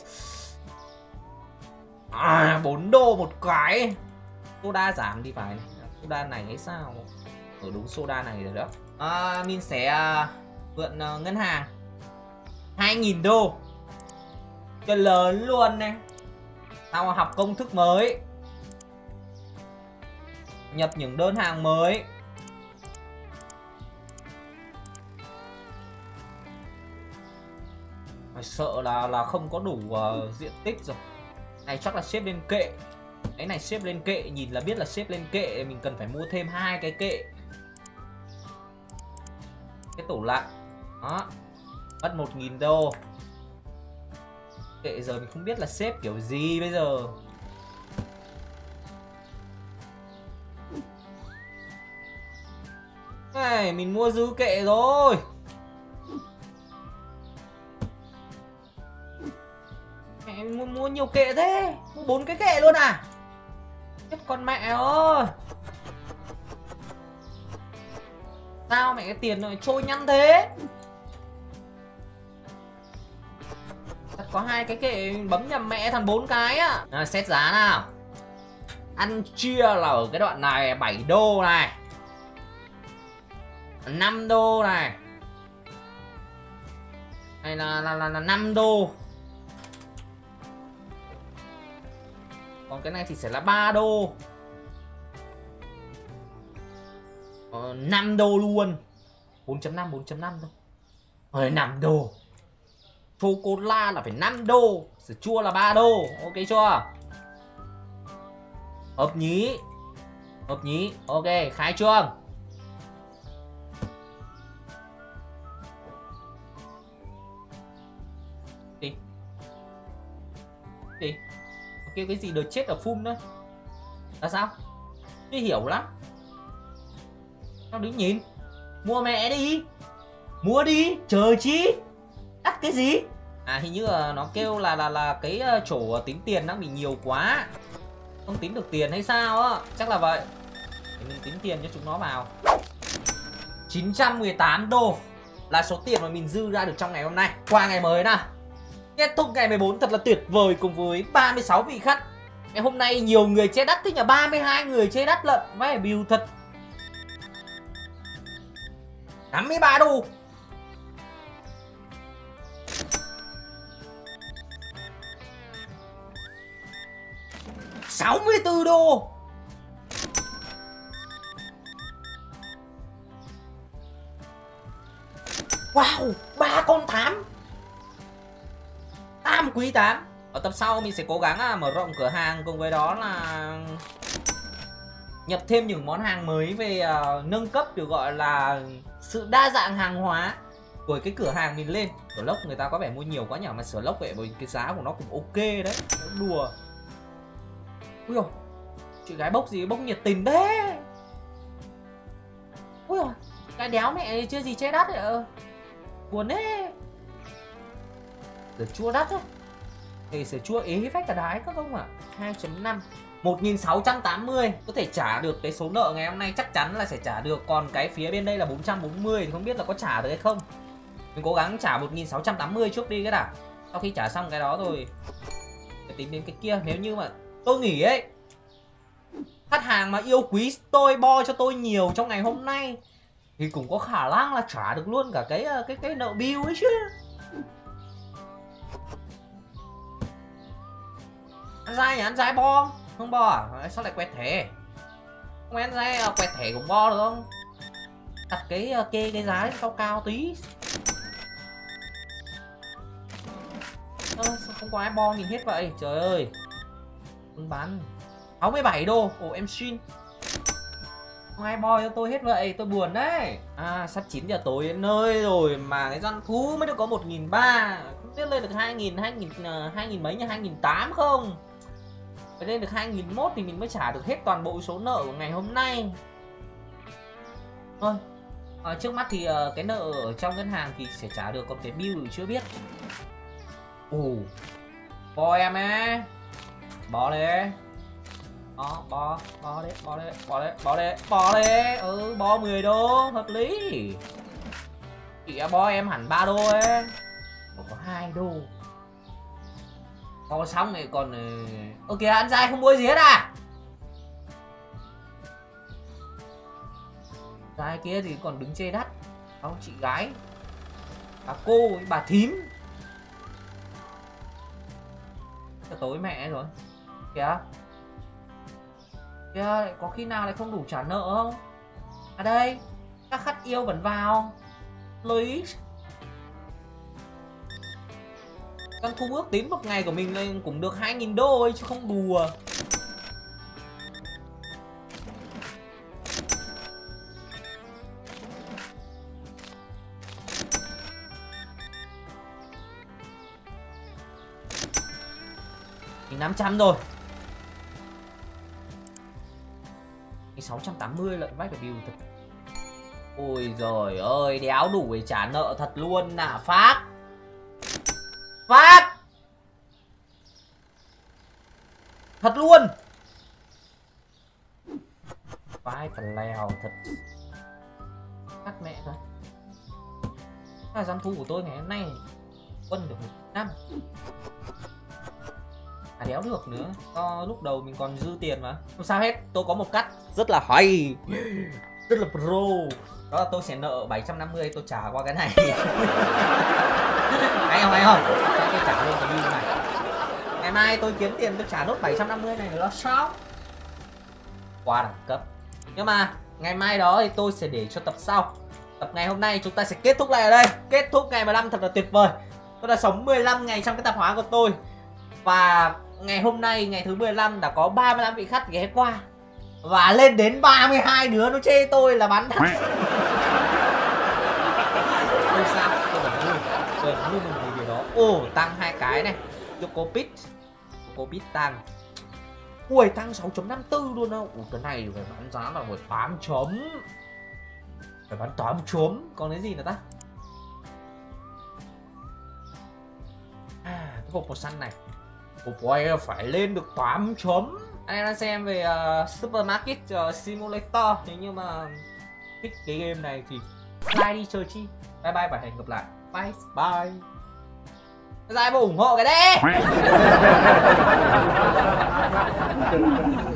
4 đô một cái. Soda giảm đi phải này. Soda này hay sao? Ở đúng soda này rồi đó. Mình sẽ mượn ngân hàng 2.000 đô cho lớn luôn này. Tao học công thức mới, nhập những đơn hàng mới. Sợ là không có đủ diện tích rồi. Này chắc là xếp lên kệ. Cái này xếp lên kệ, nhìn là biết là xếp lên kệ. Mình cần phải mua thêm 2 cái kệ. Cái tủ lạnh đó, mất 1.000 đô. Kệ giờ mình không biết là xếp kiểu gì bây giờ. Này mình mua dư kệ rồi. Mẹ mua nhiều kệ thế, mua 4 cái kệ luôn à? Chết con mẹ ơi. Sao mẹ cái tiền này trôi nhanh thế? Thật có 2 cái kệ bấm nhầm mẹ thằng 4 cái á. Xét giá nào. Ăn chia là ở cái đoạn này 7 đô này, 5 đô này. Này là 5 đô. Còn cái này thì sẽ là 3 đô. 5 đô luôn. 4.5 thôi. Rồi 5 đô. Chocola là phải 5 đô. Sữa chua là 3 đô. Ok chưa? Hợp nhí. Hợp nhí. Ok, khai trương. Đi. Đi. Kêu cái gì đời chết ở phun đó là sao? Chưa hiểu lắm. Tao đứng nhìn. Mua mẹ đi. Mua đi, chờ chi. Đắt cái gì? Hình như là nó kêu là cái chỗ tính tiền đang bị nhiều quá, không tính được tiền hay sao á. Chắc là vậy. Để mình tính tiền cho chúng nó vào. 918 đô là số tiền mà mình dư ra được trong ngày hôm nay. Qua ngày mới nào. Kết thúc ngày 14 thật là tuyệt vời cùng với 36 vị khách. Ngày hôm nay nhiều người chơi đắt thế nhỉ, 32 người chơi đắt lận. Vãi bìu thật. 53 đô. $64 đô. Wow, 3 con thám. Tam quý 8. Ở tập sau mình sẽ cố gắng mở rộng cửa hàng, cùng với đó là nhập thêm những món hàng mới về nâng cấp, được gọi là sự đa dạng hàng hóa của cái cửa hàng mình lên. Sở lốc người ta có vẻ mua nhiều quá nhỉ, mà sở lốc vậy bởi cái giá của nó cũng ok đấy, không đùa. Ui dồi, chị gái bốc gì bốc nhiệt tình thế. Ui dồi, cái đéo mẹ chưa gì che đắt vậy. Buồn thế. Sữa chua đắt đấy. Thì sữa chua ế vách cả đái các không ạ. 2.5 1680. Có thể trả được cái số nợ ngày hôm nay, chắc chắn là sẽ trả được. Còn cái phía bên đây là 440 thì không biết là có trả được hay không. Mình cố gắng trả 1680 trước đi cái đã. Sau khi trả xong cái đó rồi để tính đến cái kia. Nếu như mà tôi nghĩ ấy, khách hàng mà yêu quý tôi, bo cho tôi nhiều trong ngày hôm nay thì cũng có khả năng là trả được luôn cả cái nợ bill ấy chứ. Ăn dai nhỉ, ăn dai bo không bo à? Sao lại quẹt thẻ? Không ăn dai quẹt thẻ cũng bo được không? Đặt cái kê cái giá cao cao tí. Sao không có ai bo mình hết vậy? Trời ơi. Không bán 67 đô. Ồ em xin. Không ai bo cho tôi hết vậy, tôi buồn đấy. À sắp 9 giờ tối đến nơi rồi mà cái doanh thu mới được có 1.300. Không biết lên được 2.000 mấy nhỉ, 2.800 không? Phải lên được 2.001 thì mình mới trả được hết toàn bộ số nợ của ngày hôm nay. Thôi trước mắt thì cái nợ ở trong ngân hàng thì sẽ trả được, còn cái bill thì chưa biết. Ồ bo em ấy, bo đấy. Đó, bo đấy. Bo 10 đô, hợp lý. Chị bo em hẳn 3 đô ấy. Có 2 đô. Bo xong thì còn ok, ăn dai không mua gì hết à? Dai kia thì còn đứng chê đắt. Không, chị gái, bà cô, bà thím. Tối mẹ rồi. Kìa. Kìa, có khi nào lại không đủ trả nợ không? À đây, các khách yêu vẫn vào. Lấy. Doanh thu ước tính một ngày của mình lên cũng được 2.000 đô ấy chứ không đùa. Mình 500 rồi. 680 lận vách phải bill thật. Ôi giời ơi, đéo đủ để trả nợ thật luôn nà Phát. Phát thật luôn. Vai phần lèo thật. Cắt mẹ thôi. Là doanh thu của tôi ngày hôm nay quân được 1 năm. À đéo được nữa, do lúc đầu mình còn dư tiền mà. Không sao hết, tôi có một cách rất là hay, rất là pro. Đó là tôi sẽ nợ 750, tôi trả qua cái này. Hay không? Tôi trả luôn cái bill này. Ngày mai tôi kiếm tiền tôi trả nốt 750 này nữa sao? Quá đẳng cấp. Nhưng mà ngày mai đó thì tôi sẽ để cho tập sau. Tập ngày hôm nay chúng ta sẽ kết thúc lại ở đây. Kết thúc ngày 15 thật là tuyệt vời. Tôi đã sống 15 ngày trong cái tạp hóa của tôi. Và ngày hôm nay, ngày thứ 15 đã có 35 vị khách ghé qua. Và lên đến 32 đứa nó chê tôi là bán thẳng. Không sao, tôi vẫn vui mừng vì điều đó. Ồ, tăng 2 cái này. Chocopit tăng. Ui, tăng 6.54 luôn đâu. Ủa, cái này phải bán giá là 8 chấm. Phải bán 8 chấm. Còn cái gì nữa ta? À, cái hộp màu xanh này. Ôi, phải lên được 8 chấm. Anh em đang xem về Supermarket Simulator. Nếu như mà thích cái game này thì like đi chơi chi. Bye bye và hẹn gặp lại. Bye bye. Like và ủng hộ cái đấy.